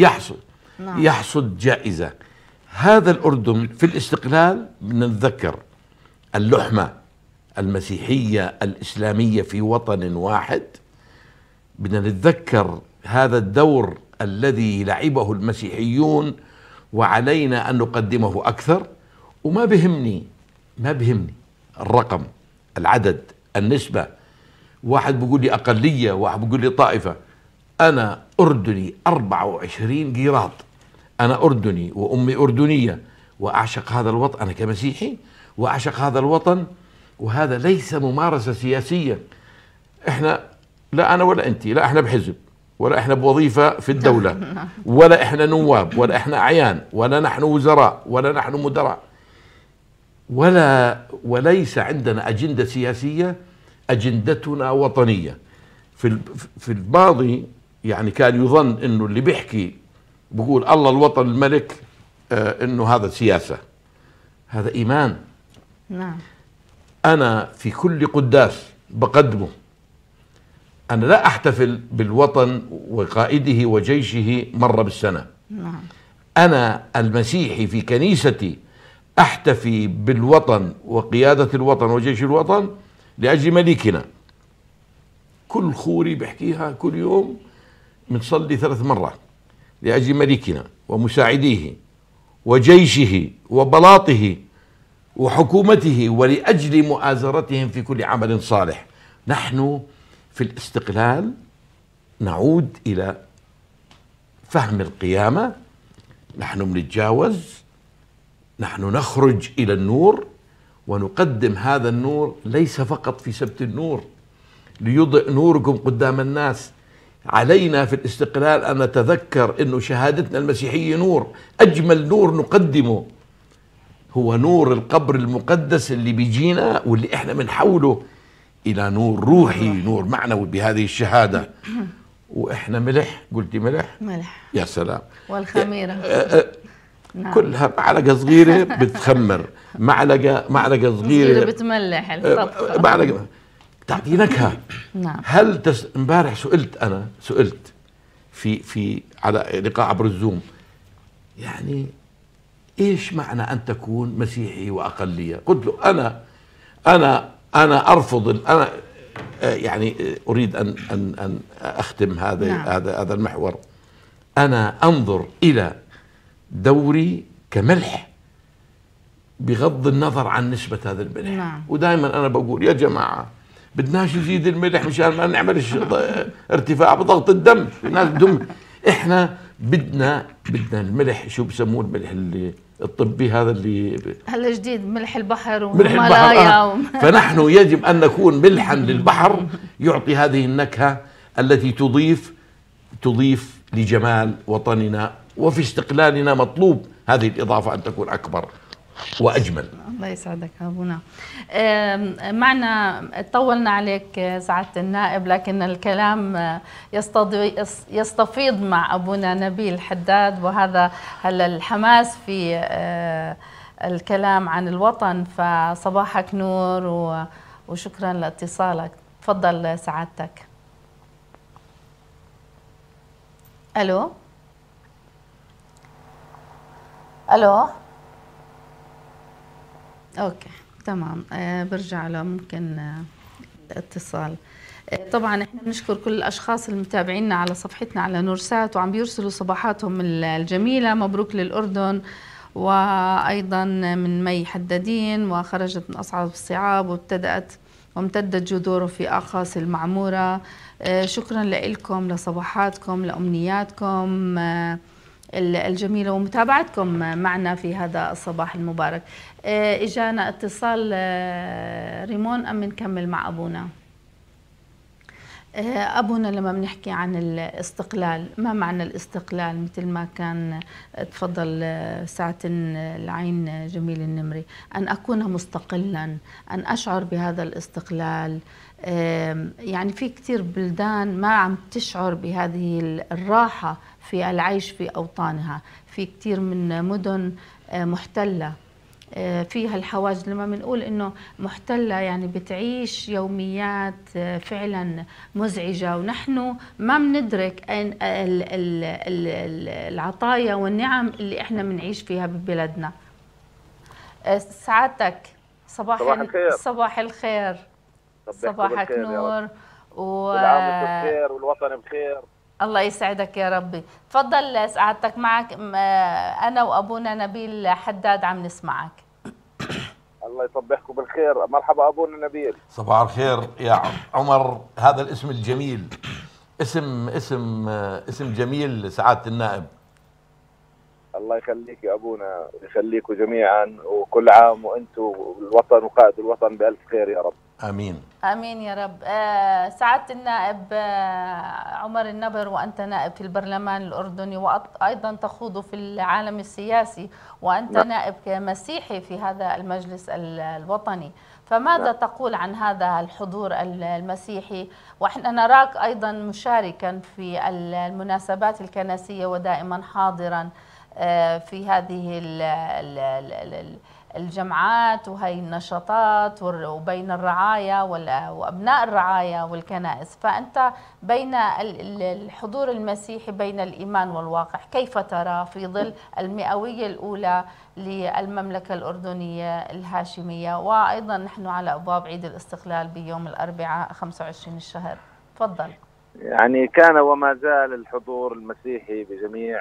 يحصد جائزة. هذا الأردن في الاستقلال بنتذكر اللحمة المسيحية الإسلامية في وطن واحد، بدنا نتذكر هذا الدور الذي لعبه المسيحيون وعلينا أن نقدمه أكثر. وما بهمني الرقم، العدد، النسبة. واحد بيقول لي أقلية، واحد بيقول لي طائفة. أنا أردني 24 قيراط، أنا أردني وأمي أردنية وأعشق هذا الوطن، أنا كمسيحي وأعشق هذا الوطن. وهذا ليس ممارسة سياسية. إحنا لا أنا ولا أنت، لا إحنا بحزب، ولا إحنا بوظيفة في الدولة، ولا إحنا نواب، ولا إحنا أعيان، ولا نحن وزراء، ولا نحن مدراء، وليس عندنا أجندة سياسية. أجندتنا وطنية. في الماضي يعني كان يظن إنه اللي بيحكي بقول الله الوطن الملك إنه هذا سياسة، هذا إيمان. نعم. أنا في كل قداس بقدمه أنا لا أحتفل بالوطن وقائده وجيشه مرة بالسنة. نعم. أنا المسيحي في كنيستي أحتفي بالوطن وقيادة الوطن وجيش الوطن لأجل ملكنا. كل خوري بحكيها كل يوم، بنصلي 3 مرات لأجل ملكنا ومساعديه وجيشه وبلاطه وحكومته، ولأجل مؤازرتهم في كل عمل صالح. نحن في الاستقلال نعود إلى فهم القيامة. نحن بنتجاوز، نحن نخرج إلى النور ونقدم هذا النور ليس فقط في سبت النور ليضئ نوركم قدام الناس. علينا في الاستقلال أن نتذكر أن شهادتنا المسيحية نور. أجمل نور نقدمه هو نور القبر المقدس اللي بيجينا، واللي احنا بنحوله إلى نور روحي، نور معنوي بهذه الشهادة. وإحنا ملح، قلتي ملح؟ ملح. يا سلام. والخميرة نعم. كلها معلقة صغيرة بتخمر، معلقة صغيرة بتملح الطبخة، معلقة تعطي نكهة. نعم. امبارح سئلت في على لقاء عبر الزوم، يعني ايش معنى ان تكون مسيحي واقلية؟ قلت له انا ارفض، انا يعني اريد ان اختم هذا المحور. انا انظر الى دوري كملح بغض النظر عن نسبة هذا الملح. نعم. ودائما انا بقول يا جماعة بدناش نزيد الملح مشان ما نعملش ارتفاع بضغط الدم. الناس بدهم، احنا بدنا الملح، شو بسموه الملح اللي الطبي هذا اللي هلا جديد، ملح البحر والهيمالايا. فنحن يجب ان نكون ملحا للبحر، يعطي هذه النكهة التي تضيف لجمال وطننا. وفي استقلالنا مطلوب هذه الإضافة أن تكون أكبر وأجمل. الله يسعدك أبونا. معنا طولنا عليك سعادة النائب، لكن الكلام يستفيض مع أبونا نبيل حداد، وهذا هلا الحماس في الكلام عن الوطن. فصباحك نور وشكرا لاتصالك. تفضل سعادتك. ألو اوكي تمام. برجع له ممكن الاتصال. طبعا احنا بنشكر كل الاشخاص المتابعينا على صفحتنا على نورسات وعم بيرسلوا صباحاتهم الجميله. مبروك للاردن، وايضا من مي حدادين، وخرجت من اصعب الصعاب وامتدت جذوره في اقاصي المعموره. شكرا لكم، لصباحاتكم، لامنياتكم الجميلة ومتابعتكم معنا في هذا الصباح المبارك. إجانا اتصال ريمون أم نكمل مع أبونا؟ أبونا لما بنحكي عن الاستقلال، ما معنى الاستقلال؟ مثل ما كان تفضل ساعة العين جميل النمري، أن أكون مستقلا، أن أشعر بهذا الاستقلال. يعني في كتير بلدان ما عم تشعر بهذه الراحة في العيش في أوطانها، في كتير من مدن محتلة فيها الحواجز. لما بنقول انه محتله يعني بتعيش يوميات فعلا مزعجه، ونحن ما بندرك العطايا والنعم اللي احنا بنعيش فيها ببلدنا. سعادتك صباح الخير. صباح الخير، صباحك نور، كل عام وانتم بخير والوطن بخير. الله يسعدك يا ربي. تفضل سعادتك، معك انا وابونا نبيل حداد عم نسمعك. الله يصبحكم بالخير. مرحبا ابونا نبيل. صباح الخير يا عمر. هذا الاسم الجميل، اسم جميل سعادة النائب. الله يخليك يا ابونا، يخليكم جميعا، وكل عام وانتم والوطن وقائد الوطن بألف خير يا رب. امين امين يا رب. سعادة النائب عمر النبر، وانت نائب في البرلمان الاردني وايضا تخوض في العالم السياسي، وانت نائب مسيحي في هذا المجلس الوطني، فماذا تقول عن هذا الحضور المسيحي؟ واحنا نراك ايضا مشاركا في المناسبات الكنسية ودائما حاضرا في هذه الجمعات وهي النشاطات وبين الرعايا وأبناء الرعايا والكنائس، فأنت بين الحضور المسيحي بين الإيمان والواقع، كيف ترى في ظل المئوية الأولى للمملكة الأردنية الهاشمية، وأيضا نحن على أبواب عيد الاستقلال بيوم الأربعاء 25 الشهر؟ تفضل. يعني كان وما زال الحضور المسيحي بجميع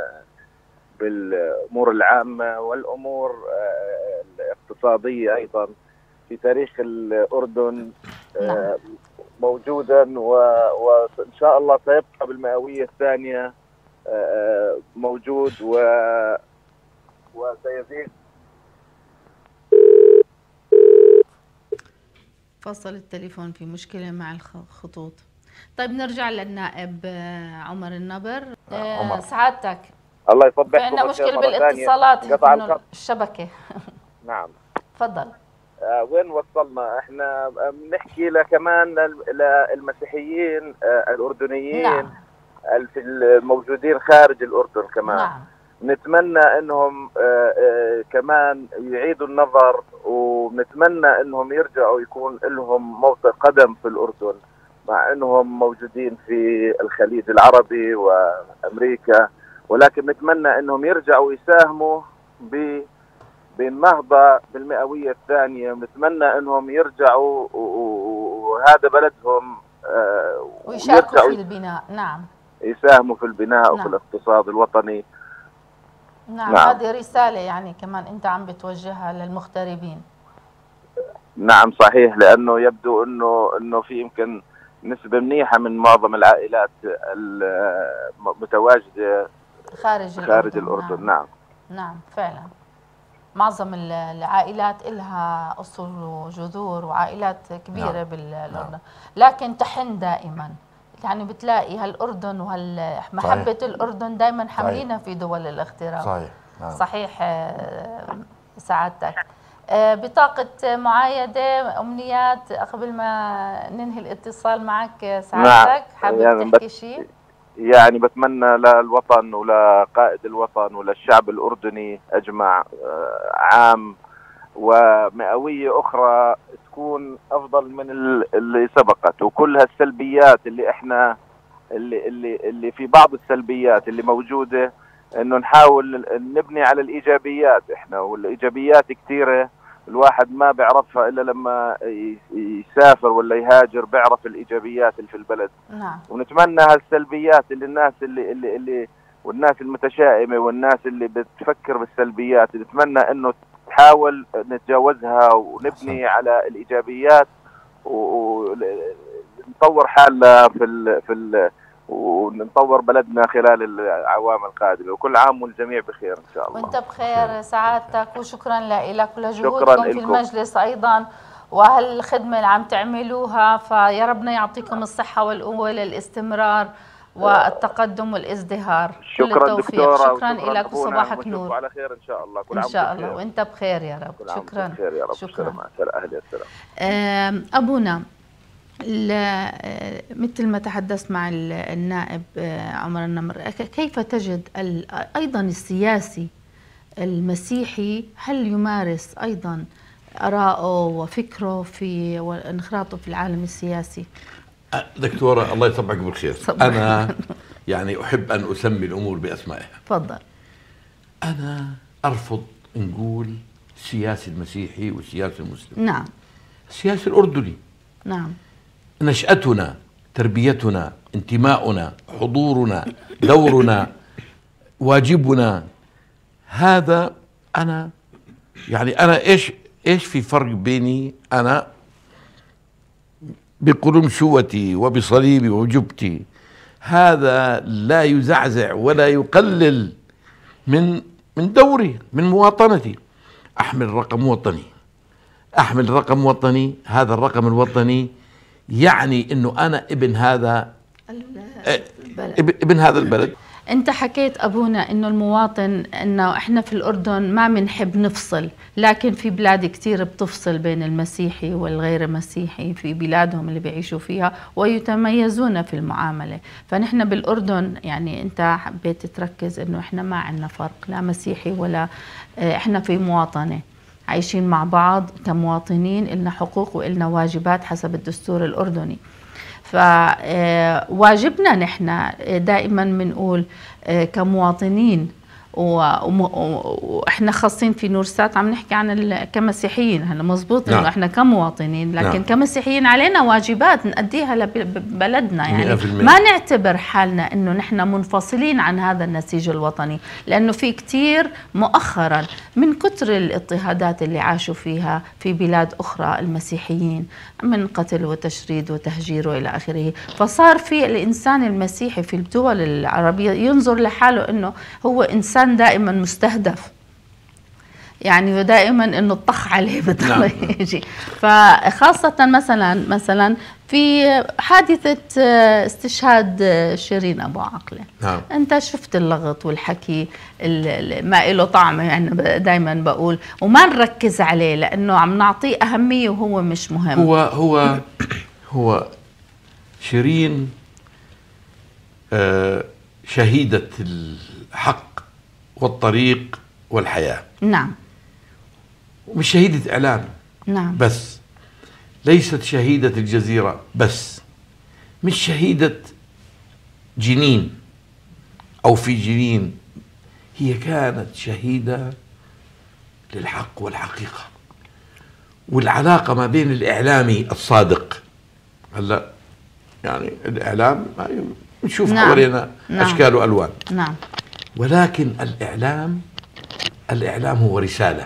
بالأمور العامة والأمور الاقتصادية أيضا في تاريخ الأردن موجودا، وإن شاء الله سيبقى بالمئوية الثانية موجود وسيزيد. فصل التليفون، في مشكلة مع الخطوط. طيب نرجع للنائب عمر النبر. سعادتك الله يصبحكم. عندنا مشكلة بالاتصالات، قطع الشبكة. نعم تفضل. وين وصلنا؟ احنا بنحكي كمان للمسيحيين الأردنيين. نعم. في الموجودين خارج الأردن كمان. نعم. نتمنى انهم كمان يعيدوا النظر، ونتمنى انهم يرجعوا يكون لهم موطئ قدم في الأردن، مع انهم موجودين في الخليج العربي وامريكا، ولكن نتمنى انهم يرجعوا يساهموا بالنهضة بالمئوية الثانية. نتمنى انهم يرجعوا وهذا بلدهم ويشاركوا في البناء. نعم، يساهموا في البناء. نعم. وفي الاقتصاد الوطني. نعم. هذه رسالة يعني كمان انت عم بتوجهها للمغتربين. نعم صحيح، لانه يبدو انه في يمكن نسبة منيحة من معظم العائلات المتواجدة خارج الأردن. نعم. نعم فعلا، معظم العائلات إلها أصول وجذور وعائلات كبيرة. نعم. بالأردن. نعم. لكن تحن دائما، يعني بتلاقي هالأردن وهالمحبة الأردن دائما حاملينها في دول الاغتراب. صحيح. نعم. صحيح. سعادتك بطاقة معايدة، أمنيات قبل ما ننهي الاتصال معك سعادتك؟ نعم. حابب يعني تحكي شيء؟ يعني بتمنى للوطن ولقائد الوطن وللشعب الأردني أجمع عام ومئوية أخرى تكون أفضل من اللي سبقت، وكل هالسلبيات اللي إحنا اللي في بعض السلبيات اللي موجودة إنه نحاول نبني على الإيجابيات إحنا، والإيجابيات كثيرة الواحد ما بيعرفها إلا لما يسافر ولا يهاجر بيعرف الإيجابيات اللي في البلد. نعم. ونتمنى هالسلبيات اللي الناس اللي والناس المتشائمة والناس اللي بتفكر بالسلبيات، نتمنى إنه تحاول نتجاوزها ونبني على الإيجابيات ونطور حالنا ونطور بلدنا خلال الأعوام القادمة. وكل عام والجميع بخير إن شاء الله. وأنت بخير سعادتك، وشكرا لك ولجهودكم في المجلس أيضا، وهالخدمة اللي عم تعملوها، فيا ربنا يعطيكم الصحة والقوة للاستمرار والتقدم والازدهار. شكرا دكتورة، شكرا لك وصباحك نور. على خير إن شاء الله. إن شاء الله وأنت بخير يا رب. شكرا بخير يا رب. شكرا. مع السلامة. أبونا، مثل ما تحدثت مع النائب عمر النمر، كيف تجد أيضا السياسي المسيحي هل يمارس أيضا آراءه وفكره في وانخراطه في العالم السياسي؟ دكتورة الله يصبحك بالخير. أنا يعني أحب أن أسمي الأمور بأسمائها. تفضل. أنا أرفض نقول السياسي المسيحي والسياسي المسلم. نعم. السياسي الأردني. نعم. نشأتنا، تربيتنا، انتماؤنا، حضورنا، دورنا، واجبنا، هذا أنا يعني أنا إيش في فرق بيني أنا بقلمشوتي وبصليبي وجبتي؟ هذا لا يزعزع ولا يقلل من دوري، من مواطنتي. أحمل رقم وطني، أحمل رقم وطني. هذا الرقم الوطني يعني أنه أنا ابن هذا البلد. ابن هذا البلد. أنت حكيت أبونا إنه المواطن، إنه إحنا في الأردن ما بنحب نفصل، لكن في بلاد كتير بتفصل بين المسيحي والغير مسيحي في بلادهم اللي بيعيشوا فيها ويتميزون في المعاملة. فنحن بالأردن يعني أنت حبيت تركز إنه إحنا ما عندنا فرق، لا مسيحي ولا إحنا في مواطنة، عايشين مع بعض كمواطنين، إلنا حقوق وإلنا واجبات حسب الدستور الأردني. فواجبنا نحن دائما بنقول كمواطنين، واحنا خاصين في نورسات عم نحكي عن كمسيحيين. هلا مزبوط انه احنا كمواطنين، لكن كمسيحيين علينا واجبات نأديها لبلدنا، يعني ما نعتبر حالنا انه نحن منفصلين عن هذا النسيج الوطني، لانه في كتير مؤخرا من كتر الاضطهادات اللي عاشوا فيها في بلاد اخرى المسيحيين من قتل وتشريد وتهجير والى اخره، فصار في الانسان المسيحي في الدول العربيه ينظر لحاله انه هو انسان دائما مستهدف، يعني دائما انه الطخ عليه بده يجي. فخاصة مثلا في حادثة استشهاد شيرين ابو عقلة، انت شفت اللغط والحكي ما له طعم، يعني دائما بقول وما نركز عليه لانه عم نعطيه اهمية وهو مش مهم. هو شيرين شهيدة الحق والطريق والحياة. نعم. ومش شهيدة إعلام. نعم. بس ليست شهيدة الجزيرة بس، مش شهيدة جنين أو في جنين، هي كانت شهيدة للحق والحقيقة والعلاقة ما بين الإعلامي الصادق. هلا يعني الإعلام نشوف حوالينا أشكال وألوان. نعم. ولكن الإعلام هو رسالة،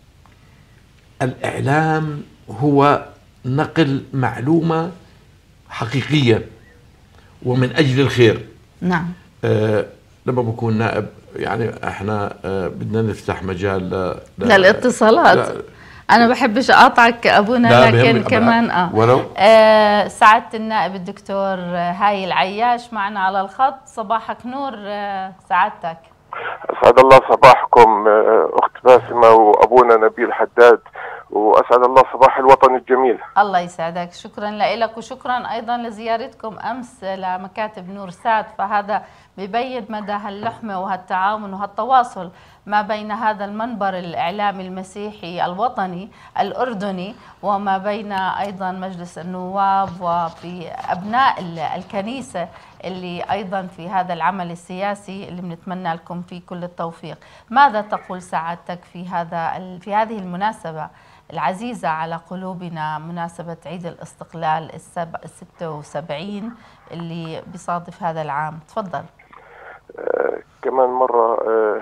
الإعلام هو نقل معلومة حقيقية ومن أجل الخير. نعم. لما بكون نائب يعني احنا بدنا نفتح مجال للاتصالات. أنا بحبش أقاطعك أبونا، لكن كمان ولو سعادة النائب الدكتور هاي العياش معنا على الخط. صباحك نور سعادتك. أسعد الله صباحكم أخت باسمة وأبونا نبيل حداد، وأسعد الله صباح الوطن الجميل. الله يسعدك. شكرا لك وشكرا أيضا لزيارتكم أمس لمكاتب نورسات، فهذا ببين مدى هاللحمة وهالتعاون وهالتواصل ما بين هذا المنبر الإعلامي المسيحي الوطني الأردني وما بين أيضا مجلس النواب وفي أبناء الكنيسة اللي أيضا في هذا العمل السياسي اللي بنتمنى لكم فيه كل التوفيق. ماذا تقول سعادتك في هذه المناسبة العزيزة على قلوبنا، مناسبة عيد الاستقلال 76 اللي بيصادف هذا العام؟ تفضل. كمان مرة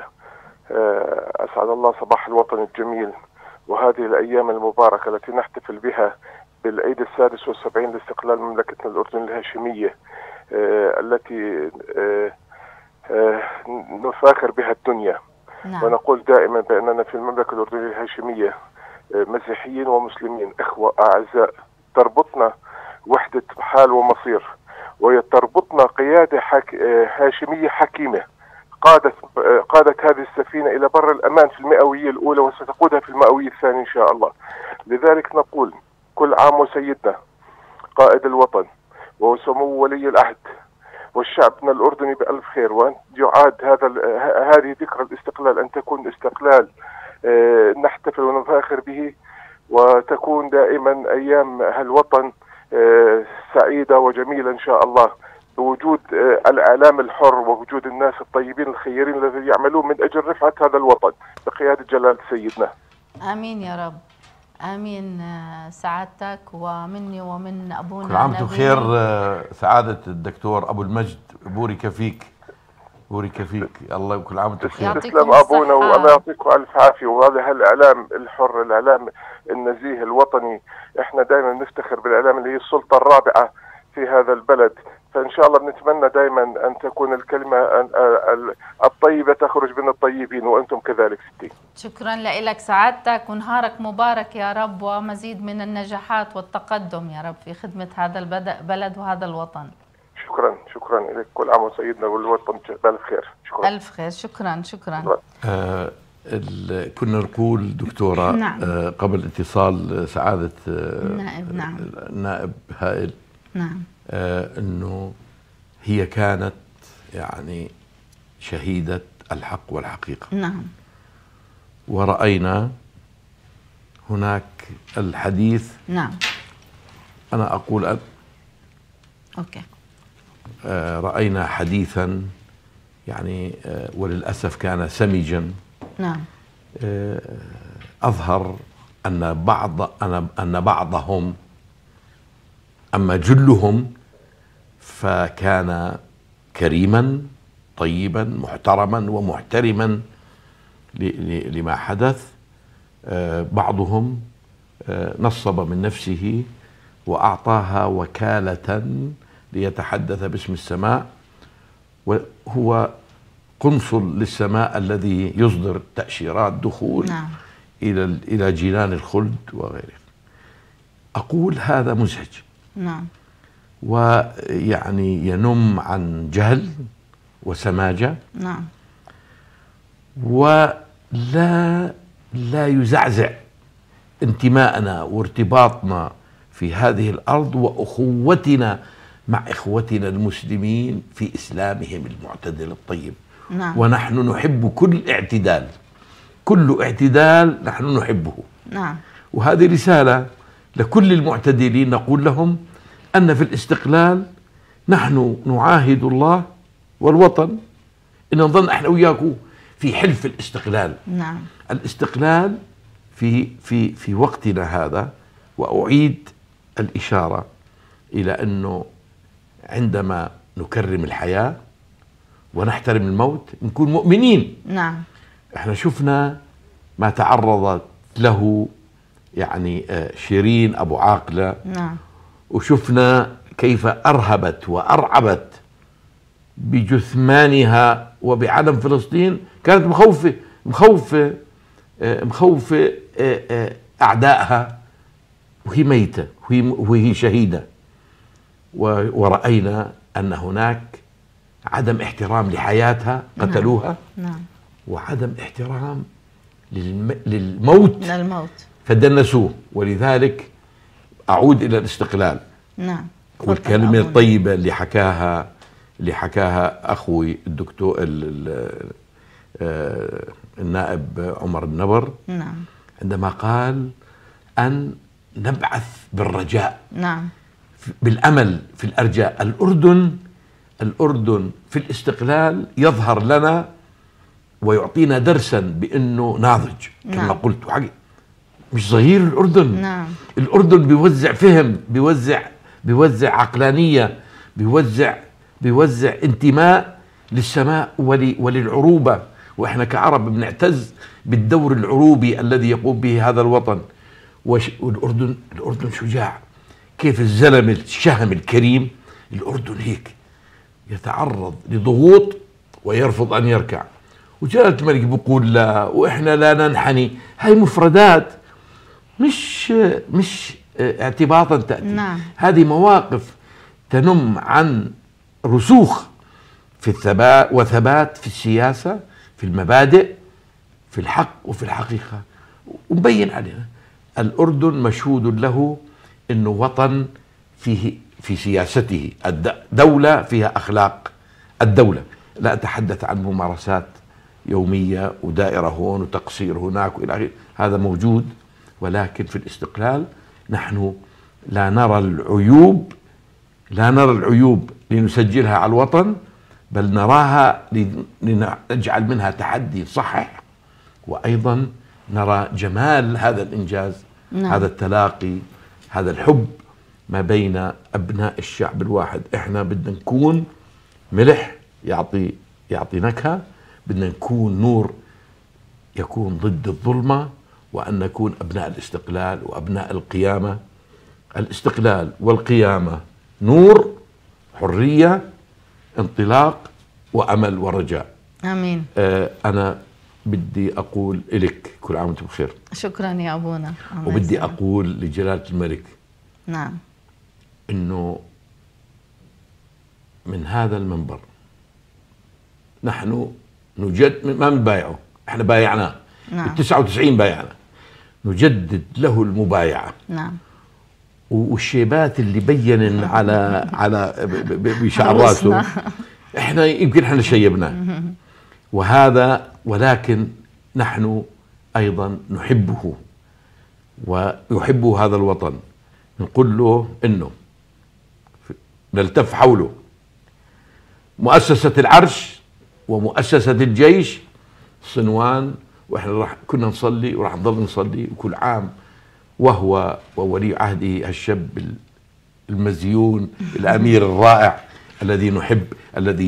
أسعد الله صباح الوطن الجميل، وهذه الأيام المباركة التي نحتفل بها بالعيد 76 لاستقلال مملكتنا الأردن الهاشمية، التي نفاخر بها الدنيا. نعم. ونقول دائما بأننا في المملكة الأردنية الهاشمية مسيحيين ومسلمين، إخوة أعزاء، تربطنا وحدة حال ومصير، وتربطنا قيادة هاشمية حكيمة قادت هذه السفينة إلى بر الأمان في المئوية الأولى، وستقودها في المئوية الثانية إن شاء الله. لذلك نقول كل عام وسيدنا قائد الوطن وسمو ولي العهد والشعبنا الأردني بألف خير، وأن يعاد هذه ذكرى الاستقلال أن تكون استقلال نحتفل ونفاخر به، وتكون دائما أيام هالوطن سعيدة وجميلة إن شاء الله، بوجود الإعلام الحر ووجود الناس الطيبين الخيرين الذين يعملون من أجل رفعة هذا الوطن بقيادة جلالة سيدنا. آمين يا رب، آمين. سعادتك ومني ومن أبونا كل عام وانتم بخير. سعادة الدكتور أبو المجد، بورك فيك، بورك فيك الله، وكل عام وانتم بخير. تسلم أبونا، والله يعطيكم ألف عافية. وهذا الإعلام الحر، الإعلام النزيه الوطني، إحنا دائما نفتخر بالإعلام اللي هي السلطة الرابعة في هذا البلد، فإن شاء الله بنتمنى دائما أن تكون الكلمة الطيبة تخرج من الطيبين، وأنتم كذلك ستي. شكرا لك سعادتك، ونهارك مبارك يا رب، ومزيد من النجاحات والتقدم يا رب في خدمة هذا البلد وهذا الوطن. شكرا لك، كل عام وسيدنا والوطن بألف خير. شكرا. ألف خير. شكرا. كنا نقول دكتورة نعم. قبل اتصال سعادة النائب، نعم، النائب هائل، نعم، انه هي كانت يعني شهيدة الحق والحقيقة. نعم. ورأينا هناك الحديث. نعم. أنا أقول أوكي. رأينا حديثا يعني وللأسف كان سمجا. نعم. أظهر أن بعضهم، أما جلهم، فكان كريما طيبا محترما ومحترما لما حدث. بعضهم نصب من نفسه وأعطاها وكالة ليتحدث باسم السماء، وهو قنصل للسماء الذي يصدر تأشيرات دخول نعم. إلى جنان الخلد وغيره. أقول هذا مزعج. نعم. ويعني ينم عن جهل وسماجة. نعم. ولا يزعزع انتماءنا وارتباطنا في هذه الأرض وأخوتنا مع إخوتنا المسلمين في إسلامهم المعتدل الطيب. نعم. ونحن نحب كل اعتدال، كل اعتدال نحن نحبه. نعم. وهذه رسالة لكل المعتدلين، نقول لهم أن في الاستقلال نحن نعاهد الله والوطن إن نظن احنا وياكم في حلف الاستقلال. نعم. الاستقلال في وقتنا هذا. وأعيد الإشارة إلى أنه عندما نكرم الحياة ونحترم الموت نكون مؤمنين. نعم. احنا شفنا ما تعرضت له يعني شيرين أبو عاقلة. نعم. وشفنا كيف أرهبت وأرعبت بجثمانها وبعلم فلسطين. كانت مخوفة أعدائها، وهي ميتة وهي شهيدة. ورأينا أن هناك عدم احترام لحياتها، قتلوها. نعم. وعدم احترام للموت فدنسوه. ولذلك أعود إلى الاستقلال. نعم. والكلمة الطيبة اللي حكاها أخوي الدكتور النائب عمر النبر. نعم. عندما قال أن نبعث بالرجاء. نعم. بالأمل في الأرجاء. الأردن في الاستقلال يظهر لنا ويعطينا درسا بأنه ناضج. كما نعم. قلت حقي مش صغير الأردن. نعم. الأردن بيوزع فهم، بيوزع عقلانية، بيوزع انتماء للسماء وللعروبة. وإحنا كعرب بنعتز بالدور العروبي الذي يقوم به هذا الوطن. والأردن شجاع. كيف الزلمة الشهم الكريم الأردن هيك يتعرض لضغوط ويرفض أن يركع. وجلالة الملك بيقول لا، وإحنا لا ننحني. هاي مفردات مش اعتباطا تأتي. نعم. هذه مواقف تنم عن رسوخ في الثبات وثبات في السياسة، في المبادئ، في الحق وفي الحقيقة، ومبين علينا. الأردن مشهود له أنه وطن فيه في سياسته دولة فيها أخلاق الدولة. لا أتحدث عن ممارسات يومية ودائرة هون وتقصير هناك وإلى آخره، هذا موجود، ولكن في الاستقلال نحن لا نرى العيوب لنسجلها على الوطن، بل نراها لنجعل منها تحدي صحيح، وأيضا نرى جمال هذا الإنجاز. نعم. هذا التلاقي، هذا الحب ما بين أبناء الشعب الواحد. إحنا بدنا نكون ملح يعطي نكهة، بدنا نكون نور يكون ضد الظلمة، وأن نكون أبناء الاستقلال وأبناء القيامة. الاستقلال والقيامة نور، حرية، انطلاق، وأمل ورجاء. آمين. أنا بدي أقول إلك كل عام وأنتم بخير. شكرا يا أبونا. وبدي أقول لجلالة الملك نعم إنه من هذا المنبر نحن ما بنبايعه، احنا بايعناه. نعم. 99 بايعنا، نجدد له المبايعة. نعم. والشيبات اللي بين على بشعر راسه احنا يمكن احنا شيبناه، وهذا، ولكن نحن ايضا نحبه ويحب هذا الوطن. نقول له انه نلتف حوله مؤسسة العرش ومؤسسة الجيش صنوان، واحنا كنا نصلي وراح نضل نصلي، وكل عام وهو وولي عهده الشاب المزيون الأمير الرائع الذي نحب، الذي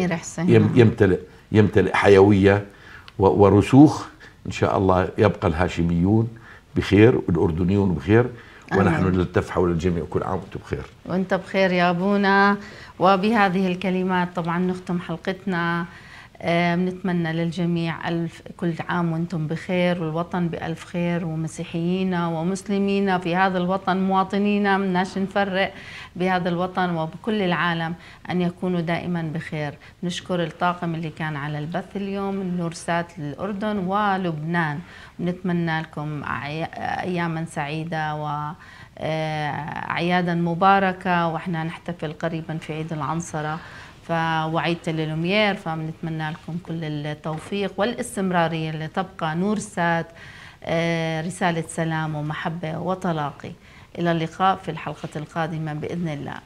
يمتلئ حيوية ورسوخ. إن شاء الله يبقى الهاشميون بخير والأردنيون بخير، ونحن نلتف حول الجميع. كل عام وأنتم بخير. وأنت بخير يا أبونا. وبهذه الكلمات طبعا نختم حلقتنا. بنتمنى للجميع كل عام وانتم بخير، والوطن بألف خير، ومسيحيين ومسلمين في هذا الوطن، مواطنين مناش نفرق بهذا الوطن وبكل العالم، أن يكونوا دائما بخير. نشكر الطاقم اللي كان على البث اليوم، النورسات للأردن ولبنان. ونتمنى لكم أياما سعيدة وأعيادا مباركة، وإحنا نحتفل قريبا في عيد العنصرة وعيد تليلومير، فبنتمنى لكم كل التوفيق والاستمرارية لتبقى نورسات رسالة سلام ومحبة وتلاقي. إلى اللقاء في الحلقة القادمة بإذن الله.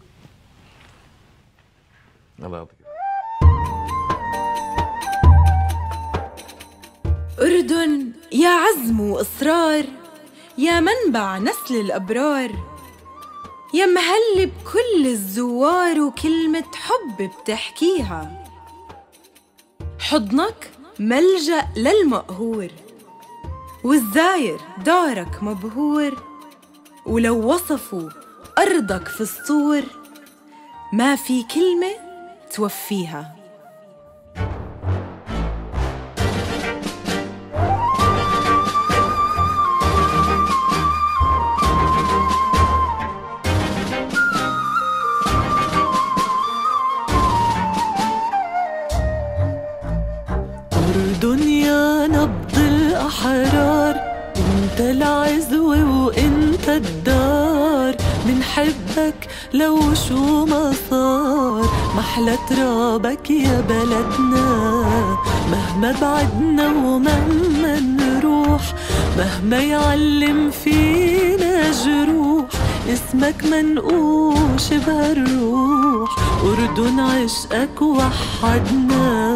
الله يعطيك. أردن يا عزم وإصرار، يا منبع نسل الأبرار، يا مهل بكل الزوار وكلمة حب بتحكيها. حضنك ملجأ للمقهور، والزاير دارك مبهور، ولو وصفوا أرضك في الصور ما في كلمة توفيها. دنيا نبض الأحرار، انت العزوة وانت الدار، منحبك لو شو ما صار، محلى ترابك يا بلدنا. مهما بعدنا ومهما نروح، مهما يعلم فينا جروح، اسمك منقوش بهالروح، أردن عشقك وحدنا.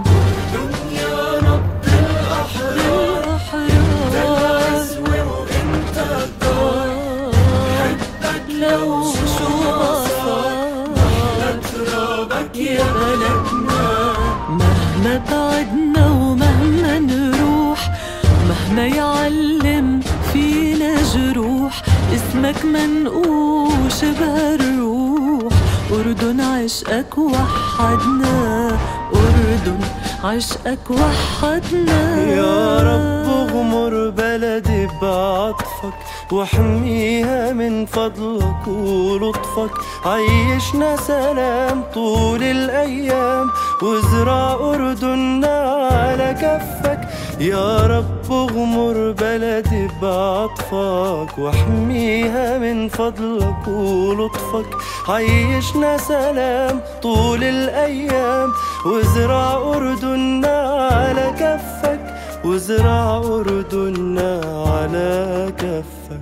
لو شو صار ترابك يا بلدنا. مهما بعدنا ومهما نروح، مهما يعلم فينا جروح، اسمك منقوش بهالروح، أردن عشقك وحدنا. أردن عشقك وحدنا. يا رب اغمر بلدي بعطفك واحميها من فضلك ولطفك، عيشنا سلام طول الأيام وازرع أردننا على كفك. يا رب اغمر بلدي بعطفك واحميها من فضلك ولطفك، عيشنا سلام طول الأيام وازرع أردننا على كفك، وازرع أردننا على كفك.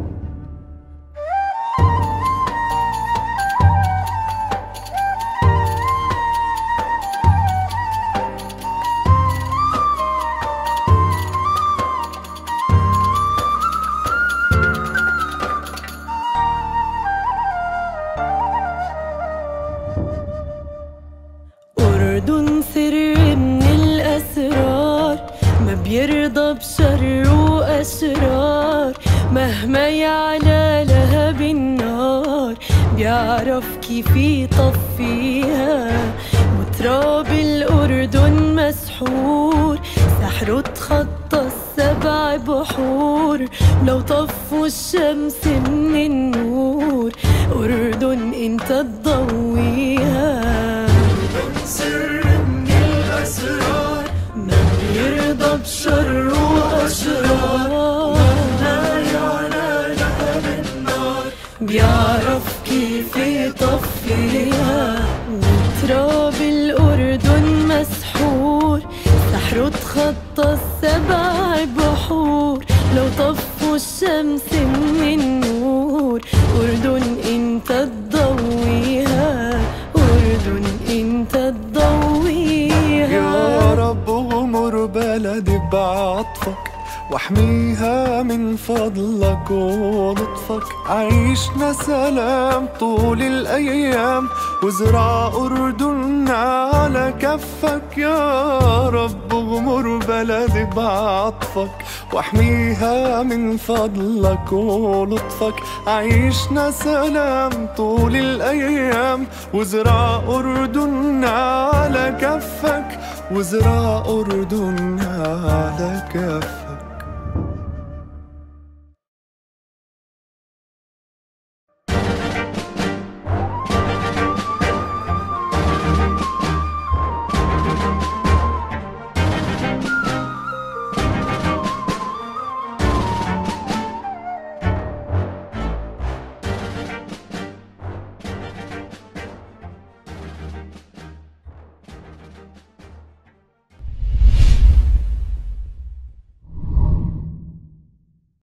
أردن سر من الأسرار، ما بيرضى بشر وأشرار، مهما يعلى لهب النار بيعرف كيف يطفيها. وتراب الأردن مسحور، سحره تخطى السبع بحور، لو طفوا الشمس من النور أردن انت تضويها. سر من الأسرار، ما بيرضى بشر وأشرار، مهما يعلى لهب النار بيعرف كيف يطفيها. وتراب الأردن مسحور، سحره تخطى السبع بحور، لو طفوا الشمس من النور أردن انت تضويها، أردن انت تضويها. يا رب اغمر بلدي بعطفك واحميها من فضلك ولطفك، عيشنا سلام طول الأيام وازرع أردننا على كفك. يا رب اغمر بلدي بعطفك واحميها من فضلك ولطفك، عيشنا سلام طول الأيام وازرع أردننا على كفك، وازرع أردننا على كفك.